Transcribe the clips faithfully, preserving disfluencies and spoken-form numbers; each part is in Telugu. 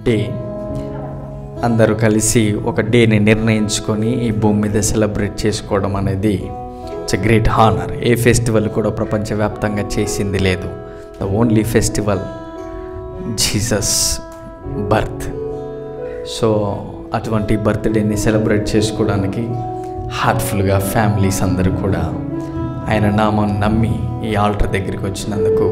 డే. అందరూ కలిసి ఒక డేని నిర్ణయించుకొని ఈ భూమి మీద సెలబ్రేట్ చేసుకోవడం అనేది ఇట్స్ ఎ గ్రేట్ హానర్. ఏ ఫెస్టివల్ కూడా ప్రపంచవ్యాప్తంగా చేసింది లేదు. The only festival Jesus birth. So అటువంటి బర్త్డేని సెలబ్రేట్ చేసుకోవడానికి హార్ట్ఫుల్గా ఫ్యామిలీస్ అందరూ కూడా ఆయన నామం నమ్మి ఈ ఆల్టర్ దగ్గరికి వచ్చినందుకు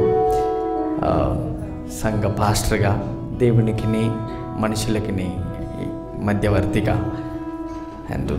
సంఘ పాస్టర్గా దేవునికి మనుషులకి మధ్యవర్తిగా అండ్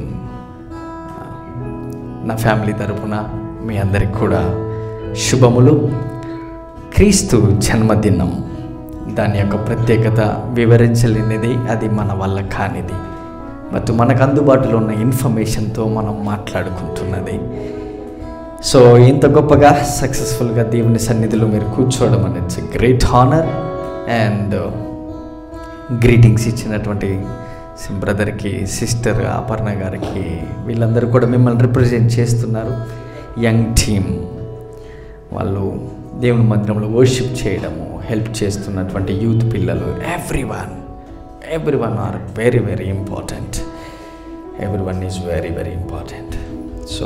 నా ఫ్యామిలీ తరపున మీ అందరికి కూడా శుభములు. క్రీస్తు జన్మదినం, దాని యొక్క ప్రత్యేకత వివరించలేనిది, అది మన వల్ల కానిది. బట్ మనకు అందుబాటులో ఉన్న ఇన్ఫర్మేషన్తో మనం మాట్లాడుకుంటున్నది. సో ఇంత గొప్పగా సక్సెస్ఫుల్గా దేవుని సన్నిధిలో మీరు కూర్చోవడం అనేది it's great honour. And greetings ఇచ్చినటువంటి బ్రదర్కి, సిస్టర్ అపర్ణ గారికి, వీళ్ళందరూ కూడా మిమ్మల్ని రిప్రజెంట్ చేస్తున్నారు. యంగ్ టీమ్ వాళ్ళు దేవుని మందిరంలో వర్షిప్ చేయడము, హెల్ప్ చేస్తున్నటువంటి యూత్ పిల్లలు, every one every one are very very important. Every one is very very important. So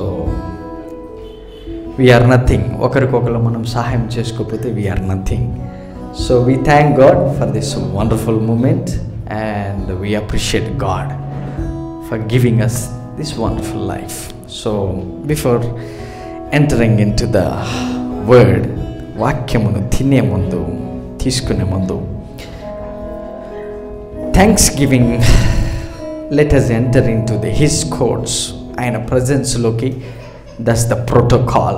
we are nothing. ఒకరికొకరు మనం సహాయం చేసుకోకపోతే we are nothing. So we thank God for this wonderful moment and we appreciate God for giving us this wonderful life. So before entering into the word, వాక్యమును తినే ముందు, తీసుకునే ముందు, థ్యాంక్స్గివింగ్, let us enter into the his courts. ఆయన ప్రజెన్స్లోకి, that's the protocol.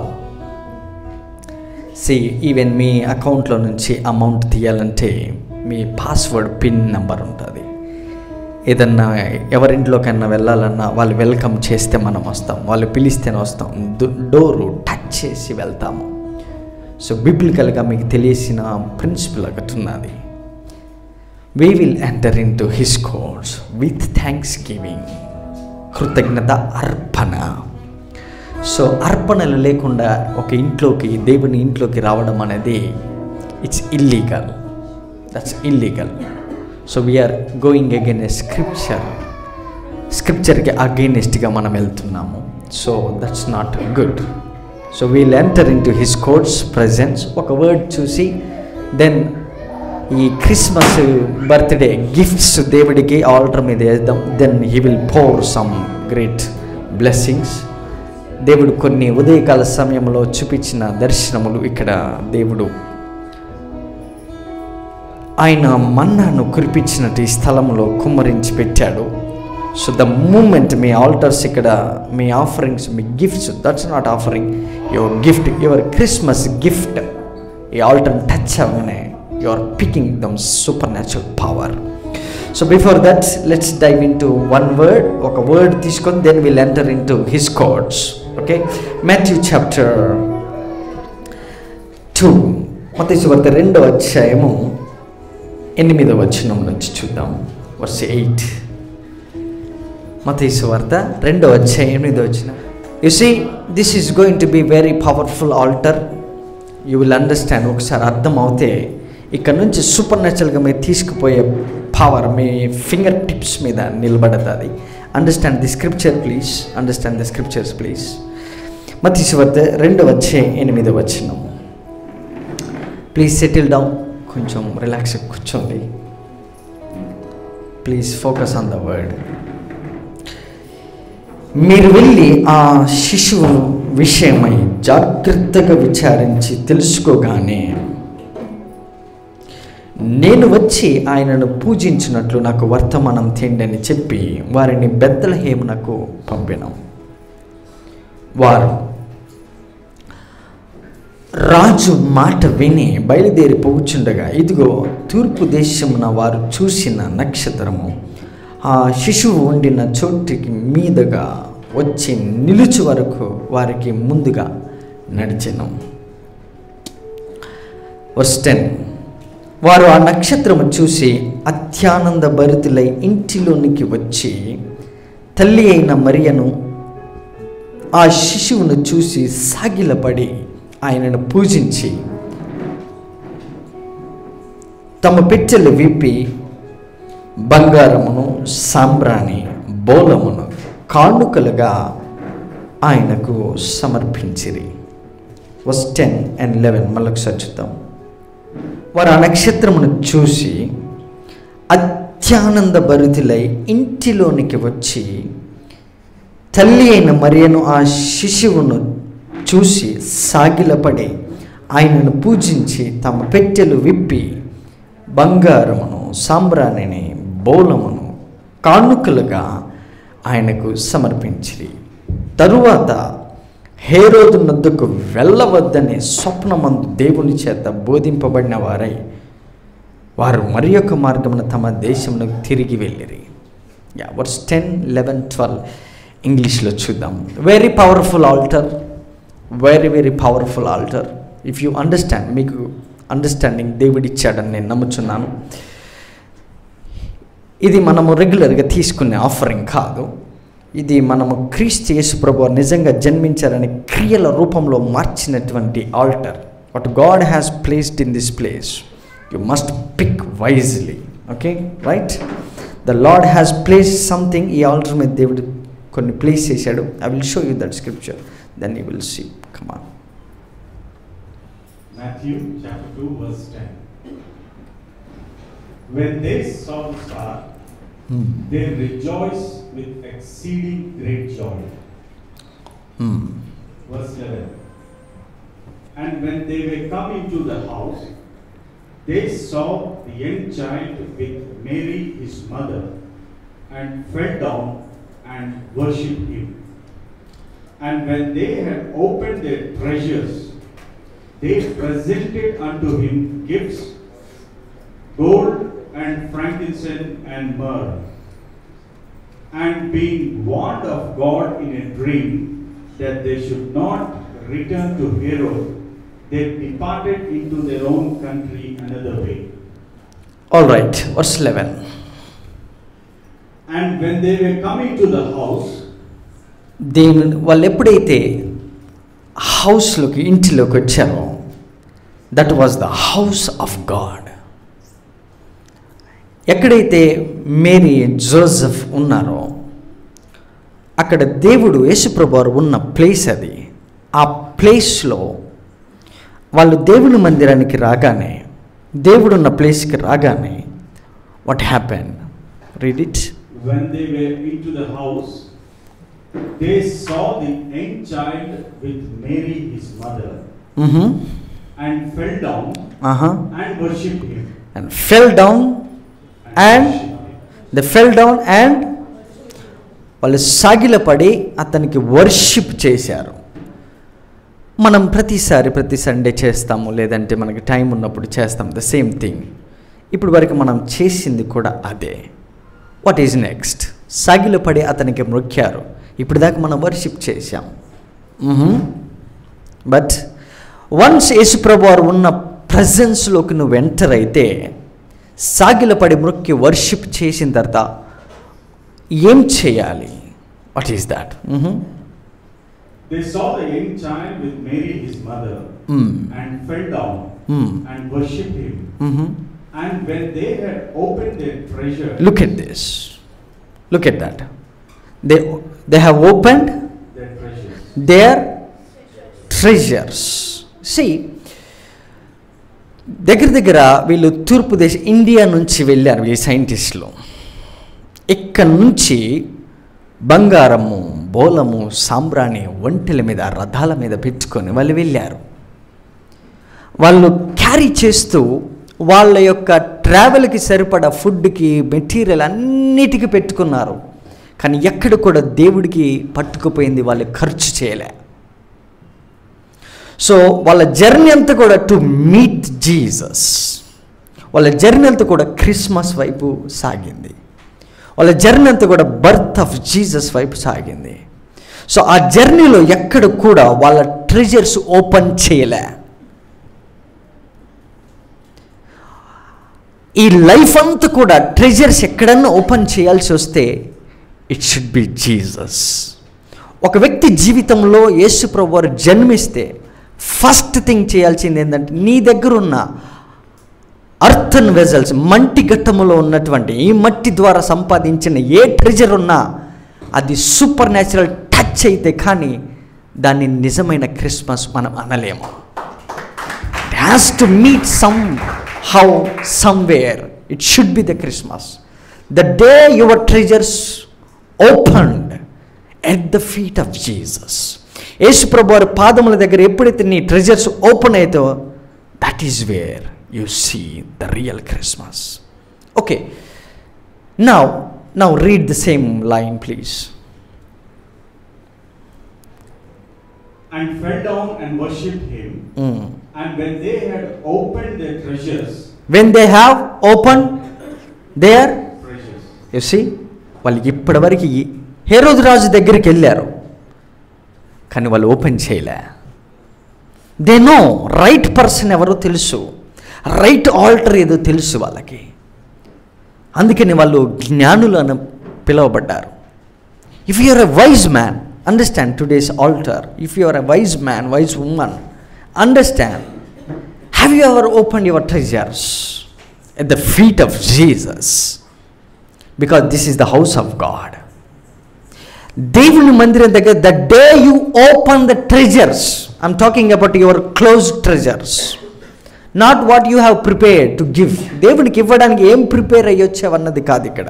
See even మీ అకౌంట్లో నుంచి అమౌంట్ తీయాలంటే మీ పాస్వర్డ్, పిన్ నెంబర్ ఉంటుంది. ఏదన్నా ఎవరింట్లోకైనా వెళ్ళాలన్నా వాళ్ళు వెల్కమ్ చేస్తే మనం వస్తాం, వాళ్ళు పిలిస్తేనే వస్తాం, డోరు టచ్ చేసి వెళ్తాము. సో బిబ్లికల్గా మీకు తెలిసిన ప్రిన్సిపల్ ఒకటి ఉన్నది. We will enter into his courts with thanksgiving, కృతజ్ఞత అర్పణ. సో అర్పణలు లేకుండా ఒక ఇంట్లోకి, దేవుని ఇంట్లోకి రావడం అనేది it's illegal. That's illegal. So we are going against scripture. Scripture కి against గా మనం వెళ్తున్నాము. So that's not good. So we'll enter into his courts presence. ఒక వర్డ్ చూసి దెన్ ఈ క్రిస్మస్ బర్త్డే గిఫ్ట్స్ దేవుడికి ఆల్టర్ మీద వేద్దాం. Then he will pour some great blessings. దేవుడు కొన్ని ఉదయకాల సమయంలో చూపించిన దర్శనములు, ఇక్కడ దేవుడు ఆయన మన్నాను కురిపించినట్టు ఈ స్థలంలో కుమ్మరించి పెట్టాడు. సో ద మూమెంట్ మీ ఆల్టర్స్, ఇక్కడ మీ ఆఫరింగ్స్, మీ gifts, that's not offering, your gift, your Christmas gift ఈ ఆల్టర్ టచ్ అవగానే you are picking them supernatural power. So before that let's dive into one word. ఒక వర్డ్ తీసుకొని then will enter into his courts. Okay, Matthew chapter two, మత్తయి సువార్త రెండో అధ్యాయము ఎనిమిదవ వచనం నుంచి చూద్దాం. Verse eight. మత్తయి సువార్త రెండో అధ్యాయం ఎనిమిదవ వచనం. You see this is going to be very powerful altar. You will understand. ఒకసారి అర్థం అవుతే ఇక్కడ నుంచి సూపర్ న్యాచురల్గా మీరు తీసుకుపోయే పవర్ మీ ఫింగర్ టిప్స్ మీద నిలబడుతుంది. Understand the scripture please. Understand the scriptures please. మత్తయి సువార్త రెండో అధ్యాయం ఎనిమిదవ వచనం. Please settle down. కొంచెం రిలాక్స్ కూర్చోండి. Please focus on the word. మీరు వెళ్ళి ఆ శిశువు విషయమై జాగ్రత్తగా విచారించి తెలుసుకోగానే నేను వచ్చి ఆయనను పూజించినట్లు నాకు వర్తమానం తేండి అని చెప్పి వారిని బెత్లెహేమునకు పంపినాం. వారు రాజు మాట విని బయలుదేరి పోవుచుండగా ఇదిగో తూర్పు దేశమున వారు చూసిన నక్షత్రము ఆ శిశువు ఉండిన చోటికి మీదుగా వచ్చి నిలుచు వరకు వారికి ముందుగా నడిచెను. Verse ten. వారు ఆ నక్షత్రము చూసి అత్యానంద భరితులై ఇంటిలోనికి వచ్చి తల్లి అయిన మరియను ఆ శిశువును చూసి సాగిలపడి ఆయనను పూజించి తమ పెట్టెలు విప్పి బంగారమును సాంబ్రాణి బోలమును కానుకలుగా ఆయనకు సమర్పించిరి. వర్స్ టెన్ అండ్ లెవెన్ మళ్ళొకసారి చూద్దాం. వారు ఆ నక్షత్రమును చూసి అత్యానంద భరితులై ఇంటిలోనికి వచ్చి తల్లి అయిన మరియను ఆ శిశువును చూసి సాగిలపడి ఆయనను పూజించి తమ పెట్టెలు విప్పి బంగారమును సాంబ్రాణిని బోలమును కానుకలుగా ఆయనకు సమర్పించిరి. తరువాత హేరోదు నొద్దకు వెళ్ళవద్దని స్వప్నమందు దేవుని చేత బోధింపబడిన వారై వారు మరి యొక్క మార్గమున తమ దేశంలో తిరిగి వెళ్ళిరి. Yeah verse ten eleven twelve ఇంగ్లీష్లో చూద్దాం. Very powerful altar, very very powerful altar. If you understand, మీకు అండర్స్టాండింగ్ దేవుడిచ్చాడని నేను నమ్ముచున్నాను. ఇది మనము రెగ్యులర్గా తీసుకునే ఆఫరింగ్ కాదు. ఇది మనము క్రీస్తు యేసు ప్రభువు నిజంగా జన్మించారని క్రియల రూపంలో మార్చినటువంటి altar. What God has placed in this place, you must pick wisely. Okay right, the Lord has placed something. ఈ ఆల్టర్ మీద దేవుడు కొన్ని ప్లేస్ చేశాడు. I will show you that scripture, then you will see. Come on. Matthew chapter two verse ten. When they saw the star, hmm. they rejoiced with exceeding great joy. Hmm. Verse eleven. And when they were come into the house, they saw the young child with Mary his mother, and fell down and worshipped him. And when they had opened their treasures, they presented unto him gifts, gold and frankincense and myrrh. And being warned of God in a dream that they should not return to Herod, they departed into their own country another way. All right, verse eleven. And when they were coming to the house, దేని వాళ్ళు ఎప్పుడైతే హౌస్లోకి ఇంటిలోకి వచ్చారో, that was the house of God. ఎక్కడైతే మేరీ జోసెఫ్ ఉన్నారో అక్కడ దేవుడు యేసుప్రభువారు ఉన్న ప్లేస్ అది. ఆ ప్లేస్లో వాళ్ళు దేవుని మందిరానికి రాగానే, దేవుడున్న ప్లేస్కి రాగానే, what happen? Read it. When they were into the house, they saw the young child with Mary his mother, mm-hmm. and fell down uh-huh. and worshipped him. And fell down and, and they fell down and వాళ్ళు సాగిలపడి అతనికి వర్షిప్ చేశారు. మనం ప్రతిసారి ప్రతి సండే చేస్తాము, లేదంటే మనకి టైం ఉన్నప్పుడు చేస్తాం ద సేమ్ థింగ్. ఇప్పుడు వరకు మనం చేసింది కూడా అదే. What is next? సాగిలపడి అతనికి మొక్కారు. ఇప్పుడు దాకా మనం వర్షిప్ చేశాం. బట్ వన్స్ యేసుప్రభు వారు ఉన్న ప్రజెన్స్లోకి నువ్వు ఎంటర్ అయితే, సాగిలపడి మొక్కి వర్షిప్ చేసిన తర్వాత ఏం చేయాలి? What is that? They saw the young child with Mary his mother, mm. and fell down mm. and worshipped him. Mm-hmm. And when they had opened their treasure, look at this, look at that. They they have opened their treasures. Their treasures. See, దగ్గర దగ్గర వీళ్ళు తూర్పు దేశ ఇండియా నుంచి వెళ్ళారు ఈ సైంటిస్టులు. ఇక్కడ నుంచి బంగారము, బోలము, సాంబ్రాణి ఒంటెల మీద, రథాల మీద పెట్టుకొని వాళ్ళు వెళ్ళారు. వాళ్ళు క్యారీ చేస్తూ వాళ్ళ యొక్క ట్రావెల్కి సరిపడా ఫుడ్కి, మెటీరియల్ అన్నిటికీ పెట్టుకున్నారు. కానీ ఎక్కడ కూడా దేవుడికి పట్టుకుపోయింది వాళ్ళు ఖర్చు చేయలే. సో వాళ్ళ జర్నీ అంతా కూడా టు మీట్ జీసస్. వాళ్ళ జర్నీ అంతా కూడా క్రిస్మస్ వైపు సాగింది. వాళ్ళ జర్నీ అంతా కూడా బర్త్ ఆఫ్ జీసస్ వైపు సాగింది. సో ఆ జర్నీలో ఎక్కడ కూడా వాళ్ళ ట్రెజర్స్ ఓపెన్ చేయలే. ఈ లైఫ్ అంతా కూడా ట్రెజర్స్ ఎక్కడన్నా ఓపెన్ చేయాల్సి వస్తే ఇట్ షుడ్ బి జీసస్. ఒక వ్యక్తి జీవితంలో యేసు ప్రభువు వారు జన్మిస్తే ఫస్ట్ థింగ్ చేయాల్సింది ఏంటంటే, నీ దగ్గర ఉన్న అర్థన్ వెజల్స్, మట్టి ఘట్టములో ఉన్నటువంటి ఈ మట్టి ద్వారా సంపాదించిన ఏ ట్రెజర్ ఉన్నా అది సూపర్ న్యాచురల్ టచ్ అయితే కానీ దాన్ని నిజమైన క్రిస్మస్ మనం అనలేము. It has to meet somehow somewhere it should be the Christmas. The day your treasures opened at the feet of Jesus. యేసు ప్రభు వారి పాదముల దగ్గర ఎప్పుడైతే నీ ట్రెజర్స్ ఓపెన్ అవుతాయో that is where you see the real Christmas. Okay, now now read the same line please. And fell down and worshipped him. mm. And when they had opened their treasures, when they have opened their treasures, you see, వాళ్ళు ఇప్పటి వరకు హేరోదు రాజు దగ్గరికి వెళ్ళారు కానీ వాళ్ళు ఓపెన్ చేయలే. దే నో రైట్ పర్సన్ ఎవరో తెలుసు, రైట్ ఆల్టర్ ఏదో తెలుసు వాళ్ళకి, అందుకని వాళ్ళు జ్ఞానులు అని పిలువబడ్డారు. If you are a wise man, understand today's altar. If you are a wise man, wise woman, understand, have you ever open your treasures at the feet of Jesus? Because this is the house of God. దేవుని మందిరం దగ్గర the day you open the treasures, I'm talking about your close treasures, not what you have prepared to give. దేవునికి ఇవ్వడానికి ఏం ప్రిపేర్ అయ్యొచ్చావన్నది కాదు ఇక్కడ.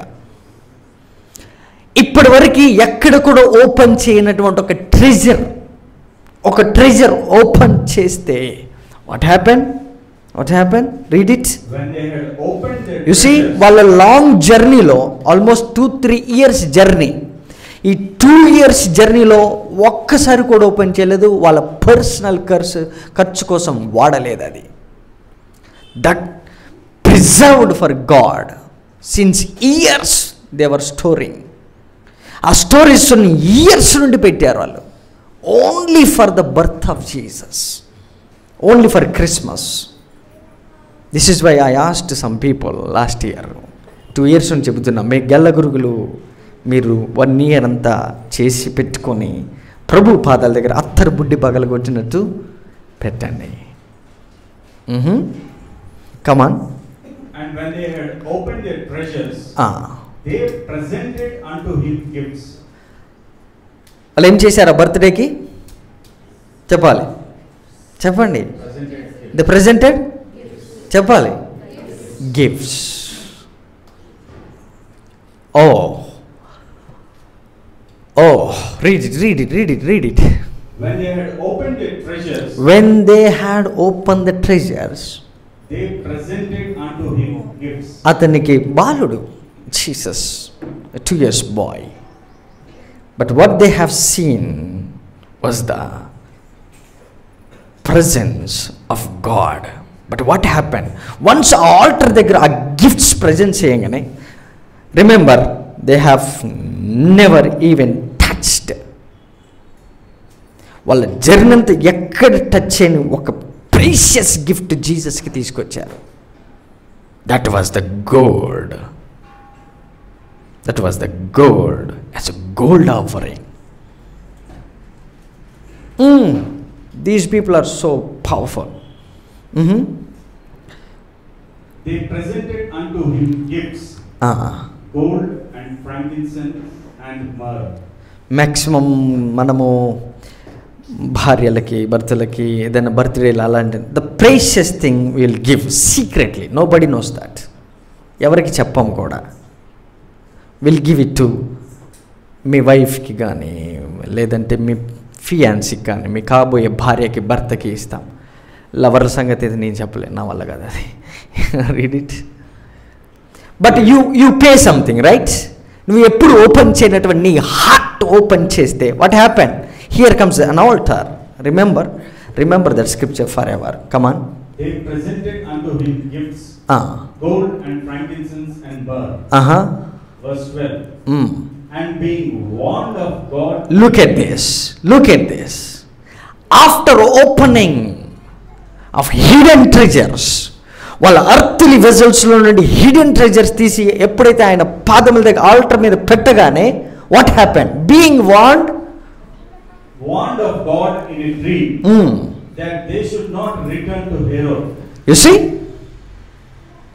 ఇప్పటి వరకు ఎక్కడ కూడా ఓపెన్ చేయనటువంటి ఒక ట్రెజర్, ఒక ట్రెజర్ ఓపెన్ చేస్తే what happen? What happen? Read it. You see, వాళ్ళ లాంగ్ జర్నీలో almost two three years journey, ఈ టూ ఇయర్స్ జర్నీలో ఒక్కసారి కూడా ఓపెన్ చేయలేదు. వాళ్ళ పర్సనల్ ఖర్చు ఖర్చు కోసం వాడలేదు. అది that preserved for God since years they were storing. ఆ స్టోరీస్ ఇయర్స్ నుండి పెట్టారు వాళ్ళు, only for the birth of Jesus, only for Christmas. This is why I asked some people last year, two years నుంచి చెబుతున్నా, మీ గెల్ల గురుగులు మీరు వన్ ఇయర్ అంతా చేసి పెట్టుకొని ప్రభు పాదాల దగ్గర అత్తరు బుడ్డి పగలగొట్టినట్టు పెట్టండి. Come on. And when they had opened their treasures, ah. they presented unto him gifts. వాళ్ళు ఏం చేశారు బర్త్డేకి? చెప్పాలి, చెప్పండి. దే ప్రెజెంటెడ్, చెప్పాలి, గిఫ్ట్స్. ఓ ఓ read it, read it, read it, read it. When they had opened their treasures, when they had opened the treasures, they presented unto him gifts. అతనికి బాలుడు, Jesus, a two years boy, but what they have seen was the presence of God. But what happened once altar దగ్గర ఆ గిఫ్ట్స్ ప్రజెంట్ చేయగానే, remember, they have never even touched, వాళ్ళ జర్నీ అంతా ఎక్కడ టచ్ చేయని ఒక ప్రీషియస్ గిఫ్ట్ జీసస్కి తీసుకొచ్చారు. That was the gold, that was the gold as a gold offering. These people are so powerful. They presented unto him gifts, gold and frankincense and myrrh. Maximum మనము భార్యలకి, భర్తలకి ఏదైనా బర్త్డేలు అలాంటి the precious thing will give secretly, nobody knows that, ఎవరికి చెప్పం కూడా. విల్ గివ్ ఇట్ టు మీ వైఫ్కి కానీ, లేదంటే మీ ఫియాన్సీకి కానీ, మీ కాబోయే భార్యకి, భర్తకి ఇస్తాం. లవర్ల సంగతి అయితే నేను చెప్పలేను, నా వల్ల కదా అది. Read it. But you you pay something, right? నువ్వు ఎప్పుడు ఓపెన్ చేయనటువంటి నీ హార్ట్ ఓపెన్ చేస్తే what happen? Here comes an altar. Remember, remember that scripture forever. Come on. They presented unto him gifts, ah. gold and frankincense and myrrh. Uh-huh. Verse twelve. Mm. And being warned of God. Look at this. Look at this. After opening of hidden treasures, వాళ్ళ అర్త్లీ వెజల్స్లో నుండి హిడెన్ ట్రెజర్స్ తీసి ఎప్పుడైతే ఆయన పాదముల దగ్గర ఆల్టర్ మీద పెట్టగానే what happen? Being warned, warned of God in a dream, mm. that they should not return to Herod. You see,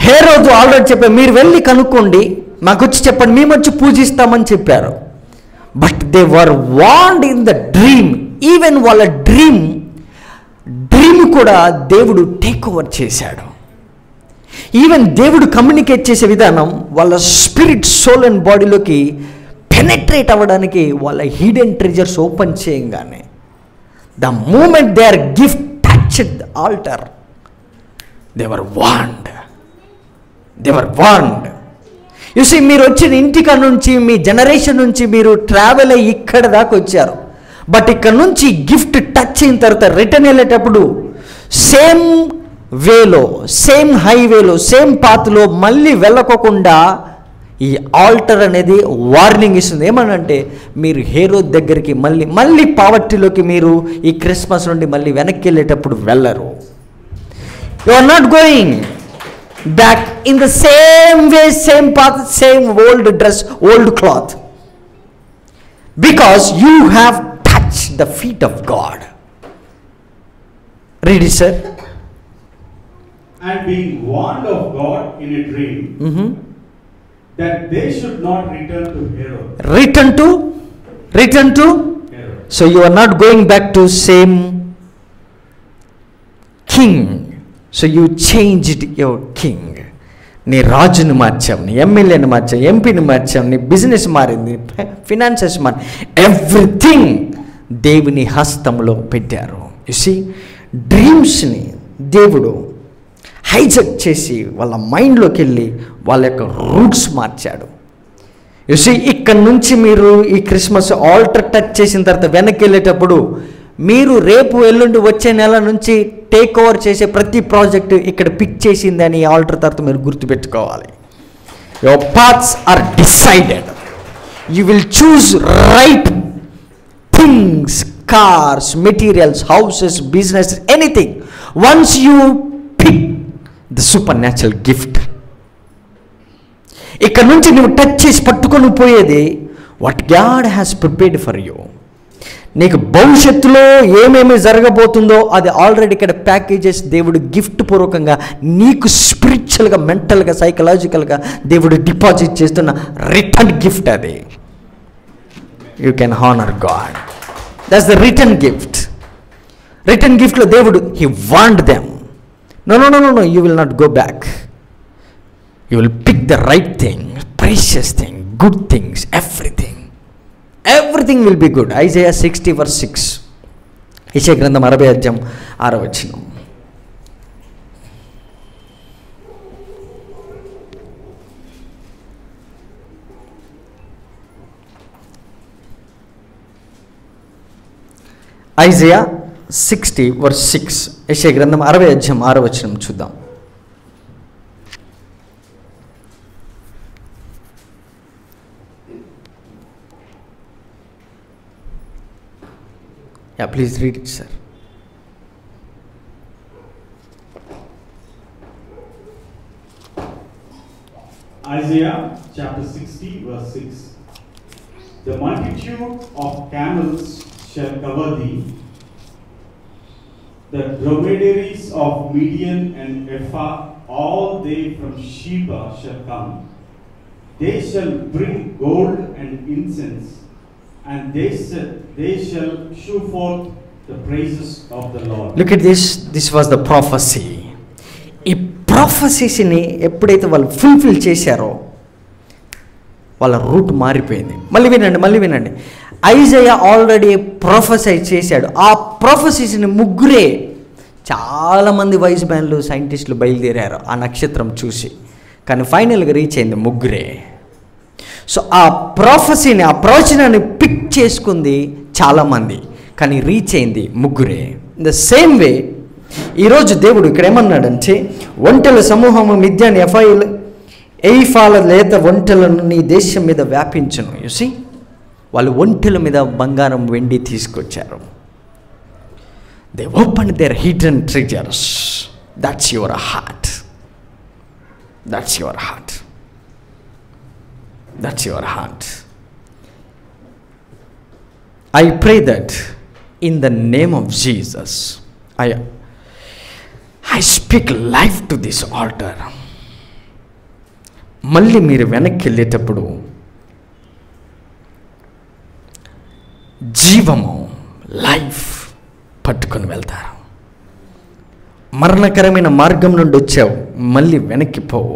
హేరోదు ఆల్రెడీ చెప్పారు, మీరు వెళ్ళి కనుక్కోండి, మాకు వచ్చి చెప్పండి, మేము వచ్చి పూజిస్తామని చెప్పారు. But they were warned in the dream. Even వాళ్ళ డ్రీమ్ డ్రీమ్ కూడా దేవుడు టేక్ ఓవర్ చేశాడు. ఈవెన్ దేవుడు కమ్యూనికేట్ చేసే విధానం వాళ్ళ స్పిరిట్, సోల్ అండ్ బాడీలోకి పెనెట్రేట్ అవ్వడానికి వాళ్ళ హిడెన్ ట్రెజర్స్ ఓపెన్ చేయంగానే the moment they are gift touched the altar, they were warned, they were warned. You see, మీరు వచ్చిన ఇంటిక నుంచి, మీ జనరేషన్ నుంచి మీరు ట్రావెల్ అయ్యి ఇక్కడ దాకా వచ్చారు. బట్ ఇక్కడ నుంచి గిఫ్ట్ టచ్ అయిన తర్వాత రిటర్న్ వెళ్ళేటప్పుడు సేమ్ వేలో, సేమ్ హైవేలో, సేమ్ పాత్లో మళ్ళీ వెళ్ళకోకుండా ఈ ఆల్టర్ అనేది వార్నింగ్ ఇస్తుంది. ఏమనంటే, మీరు హేరోద్ దగ్గరికి మళ్ళీ మళ్ళీ పావర్టీలోకి మీరు ఈ క్రిస్మస్ నుండి మళ్ళీ వెనక్కి వెళ్ళేటప్పుడు వెళ్ళరు. You are not going back in the same way, same path, same old dress, old cloth, because you have touched the feet of God. Read it, sir. And being warned of God in a dream, mm-hmm. that they should not return to Herod. Return to? Return to? Herod. So you are not going back to same king. So you changed your king. నీ రాజుని మార్చావు, నీ ఎమ్మెల్యేని మార్చావు, ఎంపీని మార్చావు, నీ బిజినెస్ మారింది, ఫినాన్సెస్ మారి, ఎవ్రీథింగ్ దేవుని హస్తంలో పెట్టారు. యు సీ, డ్రీమ్స్ని దేవుడు హైజెక్ చేసి వాళ్ళ మైండ్లోకి వెళ్ళి వాళ్ళ యొక్క రూట్స్ మార్చాడు. యు సీ, ఇక్కడ నుంచి మీరు ఈ క్రిస్మస్ ఆల్టర్ టచ్ చేసిన తర్వాత వెనక్కి వెళ్ళేటప్పుడు మీరు రేపు ఎల్లుండి వచ్చే నెల నుంచి టేక్ ఓవర్ చేసే ప్రతి ప్రాజెక్టు ఇక్కడ పిక్ చేసిందని ఆల్టర్ తర్వాత మీరు గుర్తుపెట్టుకోవాలి. Your paths are decided. You will choose right things, cars, materials, houses, business, anything once you pick the supernatural gift. ఇక్కడ నుంచి నువ్వు టచ్ చేసి పట్టుకొని పోయేది what God has prepared for you. నీకు భవిష్యత్తులో ఏమేమి జరగబోతుందో అది ఆల్రెడీ ఇక్కడ ప్యాకేజెస్ దేవుడు గిఫ్ట్ పూర్వకంగా నీకు స్పిరిచువల్గా, మెంటల్గా, సైకలాజికల్గా దేవుడు డిపాజిట్ చేస్తున్న రిటర్న్ గిఫ్ట్ అది. You can honour God. That's the return gift. Return గిఫ్ట్లో దేవుడు he want them. No no no no no you will not go back. You will pick the right thing, precious thing, good things, everything. Everything will be good. Isaiah sixty verse six. యెషయా గ్రంథం అరవై అధ్యాయం ఆరవ వచనం. Isaiah sixty verse six. యెషయా గ్రంథం అరవై అధ్యాయం ఆరవ వచనం చూద్దాం. Yeah, please read it, sir. Isaiah chapter sixty verse six. The multitude of camels shall cover thee, the dromedaries of Midian and Ephah, all they from Sheba shall come. They shall bring gold and incense, and they shall, they shall shew forth the praises of the Lord. Look at this. This was the prophecy. ఈ ప్రాఫెసీస్ని ఎప్పుడైతే వాళ్ళు ఫుల్ఫిల్ చేశారో వాళ్ళ రూట్ మారిపోయింది. మళ్ళీ వినండి, మళ్ళీ వినండి. ఐజయా ఆల్రెడీ ప్రొఫెసై చేశాడు. ఆ ప్రొఫెసీస్ని ముగ్గురే, చాలామంది వైస్ మ్యాన్లు, సైంటిస్టులు బయలుదేరారు ఆ నక్షత్రం చూసి, కానీ ఫైనల్గా రీచ్ అయింది ముగ్గురే. సో ఆ ప్రొఫెసీని, ఆ ప్రవచనాన్ని పిక్ చేసుకుంది చాలామంది, కానీ రీచ్ అయింది ముగ్గురే. ఇన్ ద సేమ్ వే ఈరోజు దేవుడు ఇక్కడ ఏమన్నాడంటే, ఒంటెల సమూహము మిద్యాన్ ఎఫాయిల్ ఎయిఫాల లేత ఒంటెలను నీ దేశం మీద వ్యాపించును. యూసి, వాళ్ళు ఒంటెల మీద బంగారం, వెండి తీసుకొచ్చారు. They open their hidden treasures. That's your heart. That's your heart. That's your heart. I pray that in the name of Jesus, I, I speak life to this altar. మళ్ళీ మీరు వెనక్కి వెళ్ళేటప్పుడు జీవము, లైఫ్ పట్టుకొని వెళ్తారు. మరణకరమైన మార్గం నుండి వచ్చావు, మళ్ళీ వెనక్కి పోవు.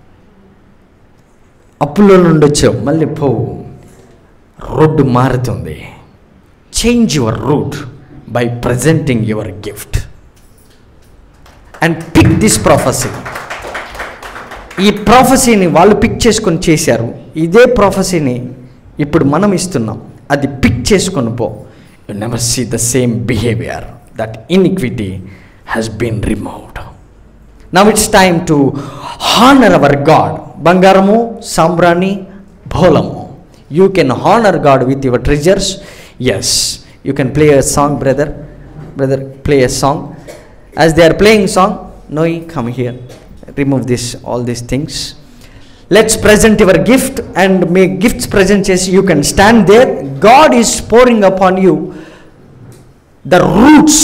అప్పులో నుండి వచ్చావు, మళ్ళీ పోవు. రోడ్డు మారుతుంది. Change your route by presenting your gift and pick this prophecy. ఈ ప్రొఫెసీని వాళ్ళు పిక్ చేసుకొని చేశారు. ఇదే ప్రొఫెసీని ఇప్పుడు మనం ఇస్తున్నాం. అది పిక్ చేసుకొని పో. You never see the same behaviour. That iniquity has been removed. Now it's time to honor our God. Bangaramu, Sambrani, Bholamu. You can honor God with your treasures. Yes, you can play a song, brother. Brother, play a song. As they are playing song, Noi, come here. Remove this, all these things. Let's present your gift and make gifts present. Yes, you can stand there. God is pouring upon you the roots,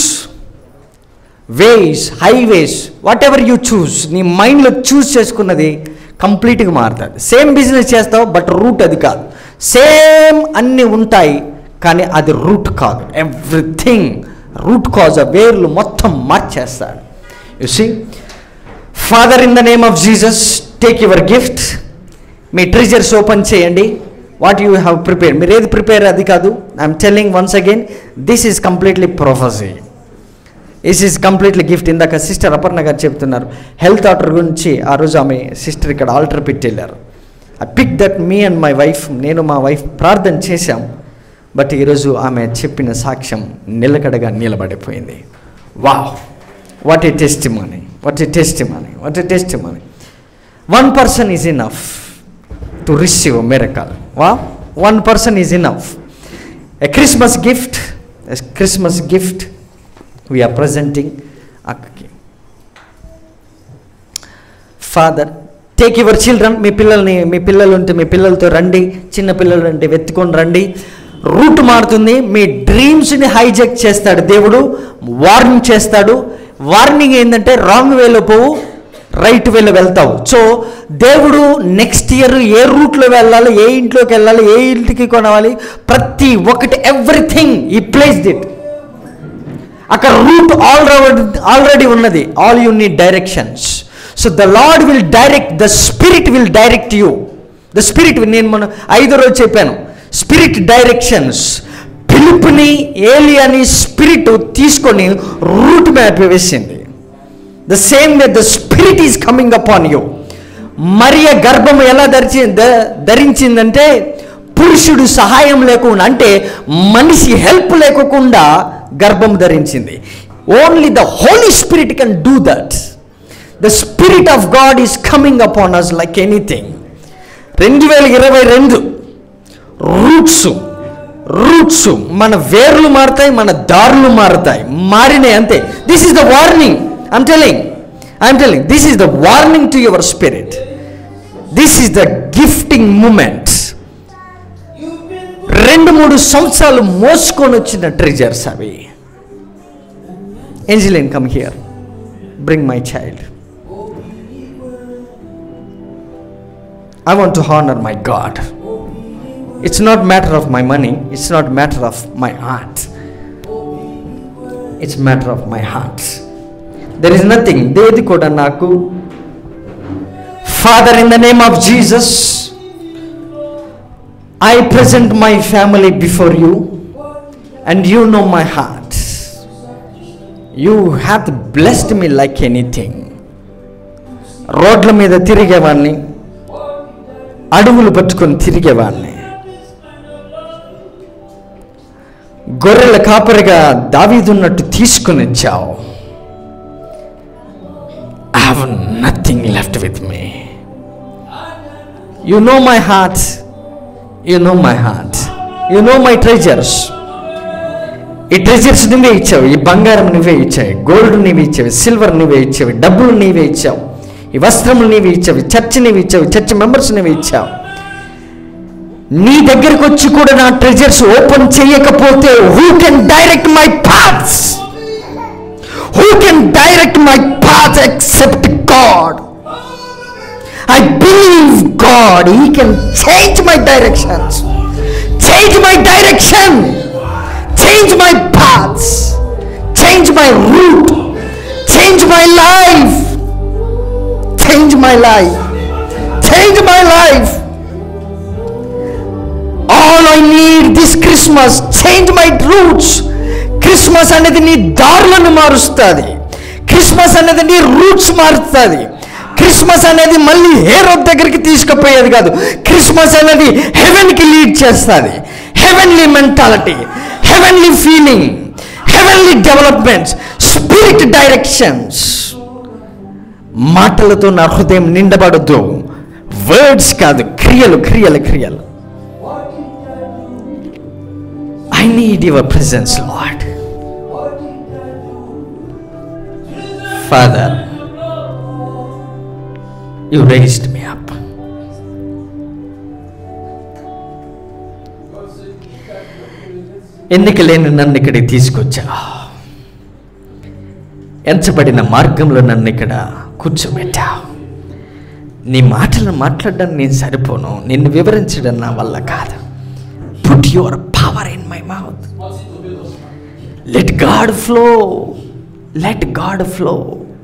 ways, highways, whatever you choose. నీ మైండ్లో చూస్ చేసుకున్నది కంప్లీట్గా మారుతుంది. సేమ్ బిజినెస్ చేస్తావు, బట్ రూట్ అది కాదు. సేమ్ అన్నీ ఉంటాయి, కానీ అది రూట్ కాదు. ఎవ్రీథింగ్ రూట్ కాజ్, ఆ వేర్లు మొత్తం మార్చేస్తాడు. You see, father, in the name of Jesus, take your gift. మీ ట్రెజర్స్ ఓపెన్ చేయండి. వాట్ యూ హ్యావ్ ప్రిపేర్, మీరు ఏది ప్రిపేర్ అది కాదు. I'm telling once again, this is completely prophecy. This is completely gift. ఇందాక సిస్టర్ అపర్ణ గారు చెప్తున్నారు హెల్త్ ఆర్డర్ గురించి. ఆ రోజు ఆమె సిస్టర్ ఇక్కడ ఆల్టర్ పెట్టి వెళ్ళారు. I pick that, me and my wife, నేను మా వైఫ్ ప్రార్థన చేశాం. బట్ ఈరోజు ఆమె చెప్పిన సాక్ష్యం నిలకడగా నిలబడిపోయింది. Wow, what a testimony, what a testimony, what a testimony. One person is enough to receive a miracle. Wow, one person is enough. A Christmas gift, a Christmas gift we are presenting akkaki. Father, take your children. మీ పిల్లల్ని, మీ పిల్లలు ఉంటే మీ పిల్లలతో రండి. చిన్న పిల్లలు అంటే వెతుకొని రండి. రూట్ మారుతుంది. మీ డ్రీమ్స్ని హైజెక్ చేస్తాడు దేవుడు. వార్నింగ్ చేస్తాడు. వార్నింగ్ ఏంటంటే రాంగ్ వేలో పోవు, రైట్ వేలో వెళ్తావు. సో దేవుడు నెక్స్ట్ ఇయర్ ఏ రూట్లో వెళ్ళాలి, ఏ ఇంట్లోకి వెళ్ళాలి, ఏ ఇంటికి కొనవాలి, ప్రతి ఒక్కటి, ఎవ్రీథింగ్ ఈ ప్లేస్డ్ ఇట్. అక్కడ రూట్ ఆల్రెడీ ఆల్రెడీ ఉన్నది. All you need directions. So the lord will direct, the spirit will direct you. The spirit, నేను మన ఐదో రోజు చెప్పాను, స్పిరిట్ డైరెక్షన్స్. పిలుపుని, ఏలియాని స్పిరిట్ తీసుకొని రూట్ మ్యాప్ వేసింది. The same way the spirit is coming upon you. మరియ గర్భం ఎలా ధరించి ధరించిందంటే పురుషుడు సహాయం లేకుండా, అంటే మనిషి హెల్ప్ లేకుండా గర్భం ధరించింది. Only the holy spirit can do that. The spirit of God is coming upon us like anything. రెండు వేల ఇరవై రెండు రూట్స్ రూట్స్ మన వేర్లు మారుతాయి, మన దారులు మారుతాయి. మారినాయి అంతే. This is the warning. I'm telling I'm telling this is the warning to your spirit. This is the gifting moment. రెండు మూడు సంవత్సరాలు మోసుకొని వచ్చిన ట్రెజర్స్ అవి. Angeline, come here, bring my child. I want to honour my God. It's not matter of my money, it's not matter of my heart, it's matter of my heart. There is nothing, దేది కూడా నాకు. Father, in the name of Jesus, I present my family before you, and you know my heart. You hath blessed me like anything. రోడ్ల మీద తిరిగేవాడిని, అడవులు పట్టుకొని తిరిగేవాడిని, గొర్రెల కాపరిగా దావీదున్నట్టు తీసుకుని వచ్చావు. I have nothing left with me. You know my heart. You know my heart. You know my treasures. ఈ ట్రెజర్స్ నువ్వే ఇచ్చావు. ఈ బంగారం నువ్వే ఇచ్చావు. గోల్డ్ నీవే ఇచ్చావు. సిల్వర్ నీవే ఇచ్చావు. డబ్బులు నీవే ఇచ్చావు. ఈ వస్త్రములు నీవే ఇచ్చావు. చర్చ్ నీవే ఇచ్చావు. చర్చ్ మెంబర్స్ నీవే ఇచ్చావు. నీ దగ్గరకు వచ్చి కూడా నా ట్రెజర్స్ ఓపెన్ చేయకపోతే who can direct my paths? Who can direct my path except God? I believe God, He can change my directions, change my direction, change my paths, change my route, change my life, change my life, change my life. All I need this Christmas, change my roots. Christmas అనేది నీ దారులను మారుస్తుంది. క్రిస్మస్ అనేది నీ రూట్స్ మారుస్తుంది. క్రిస్మస్ అనేది మళ్ళీ హేరోద్ దగ్గరికి తీసుకుపోయేది కాదు. క్రిస్మస్ అనేది హెవెన్కి లీడ్ చేస్తుంది. Heavenly mentality, heavenly feeling, heavenly developments, spirit directions. మాటలతో నా హృదయం నిండబడద్దు, వర్డ్స్ కాదు, క్రియలు క్రియలు క్రియలు. I need your presence, Lord. Father, you raised me up. ఎన్నిక లేని నన్ను ఇక్కడికి తీసుకొచ్చా. ఎంచబడిన మార్గంలో నన్ను ఇక్కడ కూర్చోబెట్టా. నీ మాటలు మాట్లాడడానికి నేను సరిపోను, నిన్ను వివరించడం నా వల్ల కాదు. Put your power in my mouth. Let God flow. Let God flow.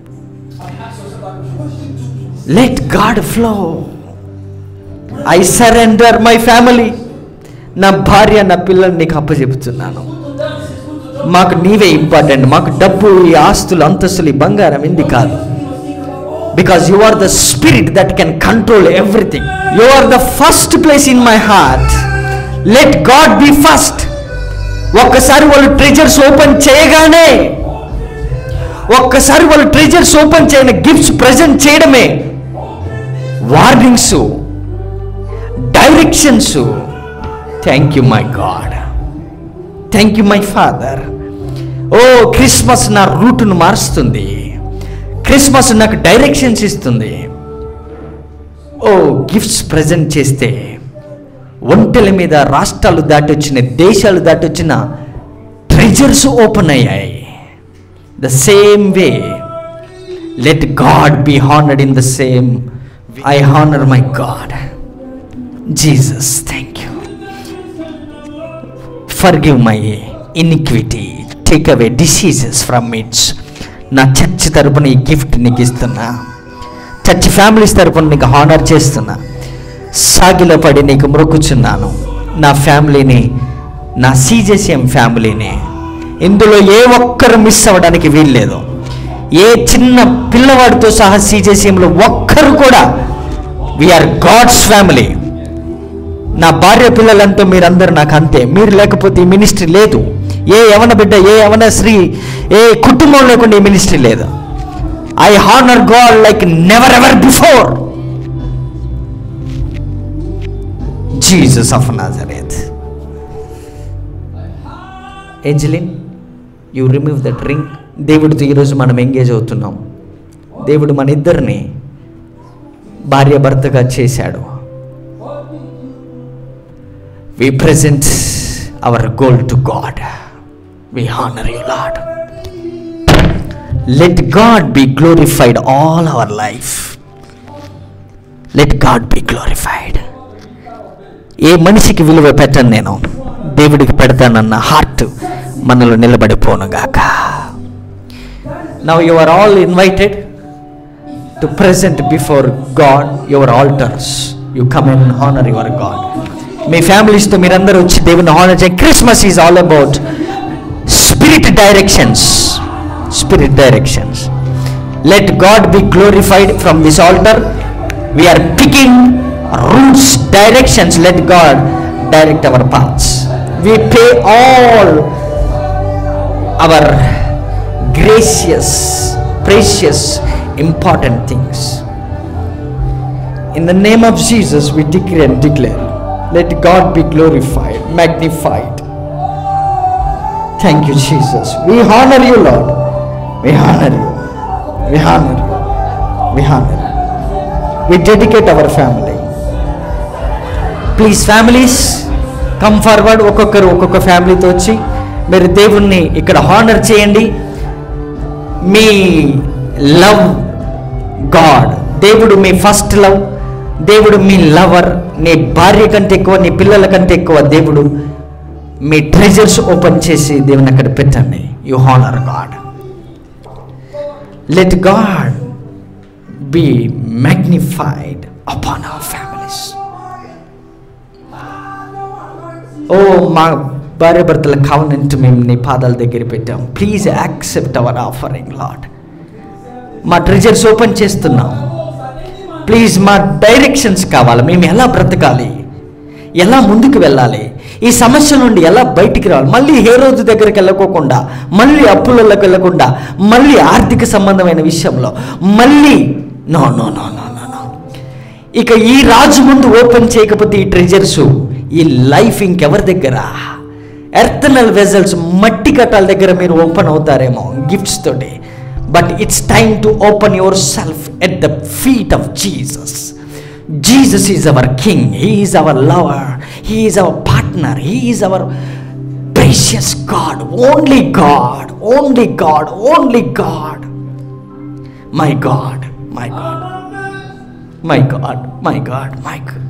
Let God flow. I surrender my family. నా భార్య, నా పిల్లల్ని నీకు అప్పచెప్తున్నాను. మాకు నీవే ఇంపార్టెంట్. మాకు డబ్బు, ఈ ఆస్తులు, అంతస్తులు, ఈ బంగారం ఇంది కాదు. Because you are the spirit that can control everything. You are the first place in my heart. Let God be first. ఒక్కసారి వాళ్ళు ట్రెజర్స్ ఓపెన్ చేయగానే, ఒక్కసారి వాళ్ళు ట్రెజర్స్ ఓపెన్ చేయని గిఫ్ట్స్ ప్రజెంట్ చేయడమే warnings, directions. Thank you my God, thank you my father. ఓ క్రిస్మస్ నా రూట్ను మారుస్తుంది. క్రిస్మస్ నాకు డైరెక్షన్స్ ఇస్తుంది. ఓ గిఫ్ట్స్ ప్రజెంట్ చేస్తే ఒంటెల మీద రాష్ట్రాలు దాటొచ్చిన, దేశాలు దాటొచ్చిన ట్రెజర్స్ ఓపెన్ అయ్యాయి. The same way let God be honoured in the same. I honour my God. Jesus, thank you. Forgive my iniquity, take away diseases from its. నా చర్చ్ తరపున ఈ గిఫ్ట్ నీకు ఇస్తున్నా. చర్చ్ ఫ్యామిలీస్ తరపున నీకు హానర్ చేస్తున్నా. సాగిలో పడి నీకు మొక్కుచున్నాను. నా ఫ్యామిలీని, నా సీజేసీఎం ఫ్యామిలీని, ఇందులో ఏ ఒక్కరు మిస్ అవ్వడానికి వీల్లేదు. ఏ చిన్న పిల్లవాడితో సహా సీజేసీఎంలో ఒక్కరు కూడా. We're God's family. నా భార్య పిల్లలంతా మీరందరూ నాకు అంతే. మీరు లేకపోతే ఈ మినిస్ట్రీ లేదు. ఏ యవన బిడ్డ, ఏ యవన స్త్రీ, ఏ కుటుంబం లేకుండా ఈ మినిస్ట్రీ లేదు. I honour God like never ever before. Jesus of Nazareth. Angeline, you remove that ring. దేవుడితో ఈరోజు మనం ఎంగేజ్ అవుతున్నాం. దేవుడు మన ఇద్దరిని భార్య భర్తగా చేశాడు. We present our goal to God. We honor you, Lord. Let God be glorified all our life. Let God be glorified. ఏ మనిషికి విలువ పెట్టను నేను, దేవుడికి పెడతానన్న హార్ట్ మనలో నిలబడిపోనుగాక. Now you are all invited to present before God your altars. You come and honor your God. మీ ఫ్యామిలీస్తో మీరందరూ వచ్చి దేవుని హానర్ చేయండి. Christmas is all about spirit directions. Spirit directions. Let God be glorified from this altar. We're picking roots, directions. Let God direct our paths. We pay all our gracious, precious, important things. In the name of Jesus we decree and declare, let God be glorified, magnified. Thank you, Jesus. We honor you, Lord. We honor you. We honor you. We honor you. We dedicate our family. Please families come forward. ఒక్కొక్కరు ఒక్కొక్క ఫ్యామిలీతో వచ్చి మీరు దేవుణ్ణి ఇక్కడ హానర్ చేయండి. మీ లవ్ గాడ్, దేవుడు మీ ఫస్ట్ లవ్. దేవుడు మీ లవర్, నీ భార్య కంటే ఎక్కువ, నీ పిల్లల కంటే ఎక్కువ దేవుడు మీ ట్రెజర్స్ ఓపెన్ చేసి దేవుని అక్కడ పెట్టండి. You honour God. Let God be magnified upon our families. ఓ మా భార్య భర్తల కావనంటూ మేము నీ పాదాల దగ్గర పెట్టాం. Please accept our offering Lord. మా ట్రెజర్స్ ఓపెన్ చేస్తున్నాం. ప్లీజ్ మా డైరెక్షన్స్ కావాలి. మేము ఎలా బ్రతకాలి, ఎలా ముందుకు వెళ్ళాలి, ఈ సమస్య నుండి ఎలా బయటికి రావాలి, మళ్ళీ ఏ రోజు దగ్గరికి వెళ్ళకోకుండా, మళ్ళీ అప్పులలోకి వెళ్ళకుండా, మళ్ళీ ఆర్థిక సంబంధమైన విషయంలో మళ్ళీ no no no no no no ఇక ఈ రాజు ముందు ఓపెన్ చేయకపోతే ఈ ట్రెజర్స్, ఈ లైఫ్ ఇంకెవరి దగ్గర? ఎర్తనల్ వెజల్స్, మట్టి కట్టాల దగ్గర మీరు ఓపెన్ అవుతారేమో గిఫ్ట్స్ తోటి. But it's time to open yourself at the feet of Jesus. Jesus is our King. He is our lover. He is our partner. He is our precious God. Only God. Only God. Only God. My God. My God. My God. My God. My God.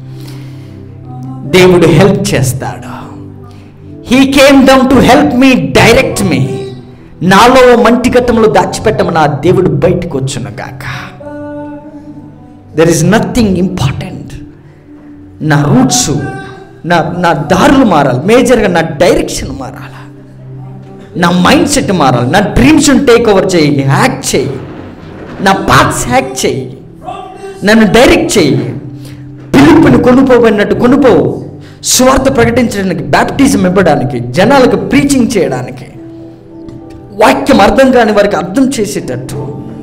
దేవుడు హెల్ప్ చేస్తాడు. He came down to help me, direct me. నాలో మంటి కట్టంలో దాచిపెట్టమని నా దేవుడు బయటకు వచ్చును గాక. There is nothing important. నా రూట్స్, నా నా దారులు మారాలి. మేజర్గా నా డైరెక్షన్ మారాలి, నా మైండ్ సెట్ మారాలి. నా డ్రీమ్స్ని టేక్ ఓవర్ చేయి, హ్యాక్ చేయి, నా పాత్స్ హ్యాక్ చేయి, నన్ను డైరెక్ట్ చేయి. పిలుపుని కొనుపోబడినట్టు కొనుపో, స్వార్థ ప్రకటించడానికి, బ్యాప్టిజం ఇవ్వడానికి, జనాలకు ప్రీచింగ్ చేయడానికి, వాక్యం అర్థం కాని వారికి అర్థం చేసేటట్టు.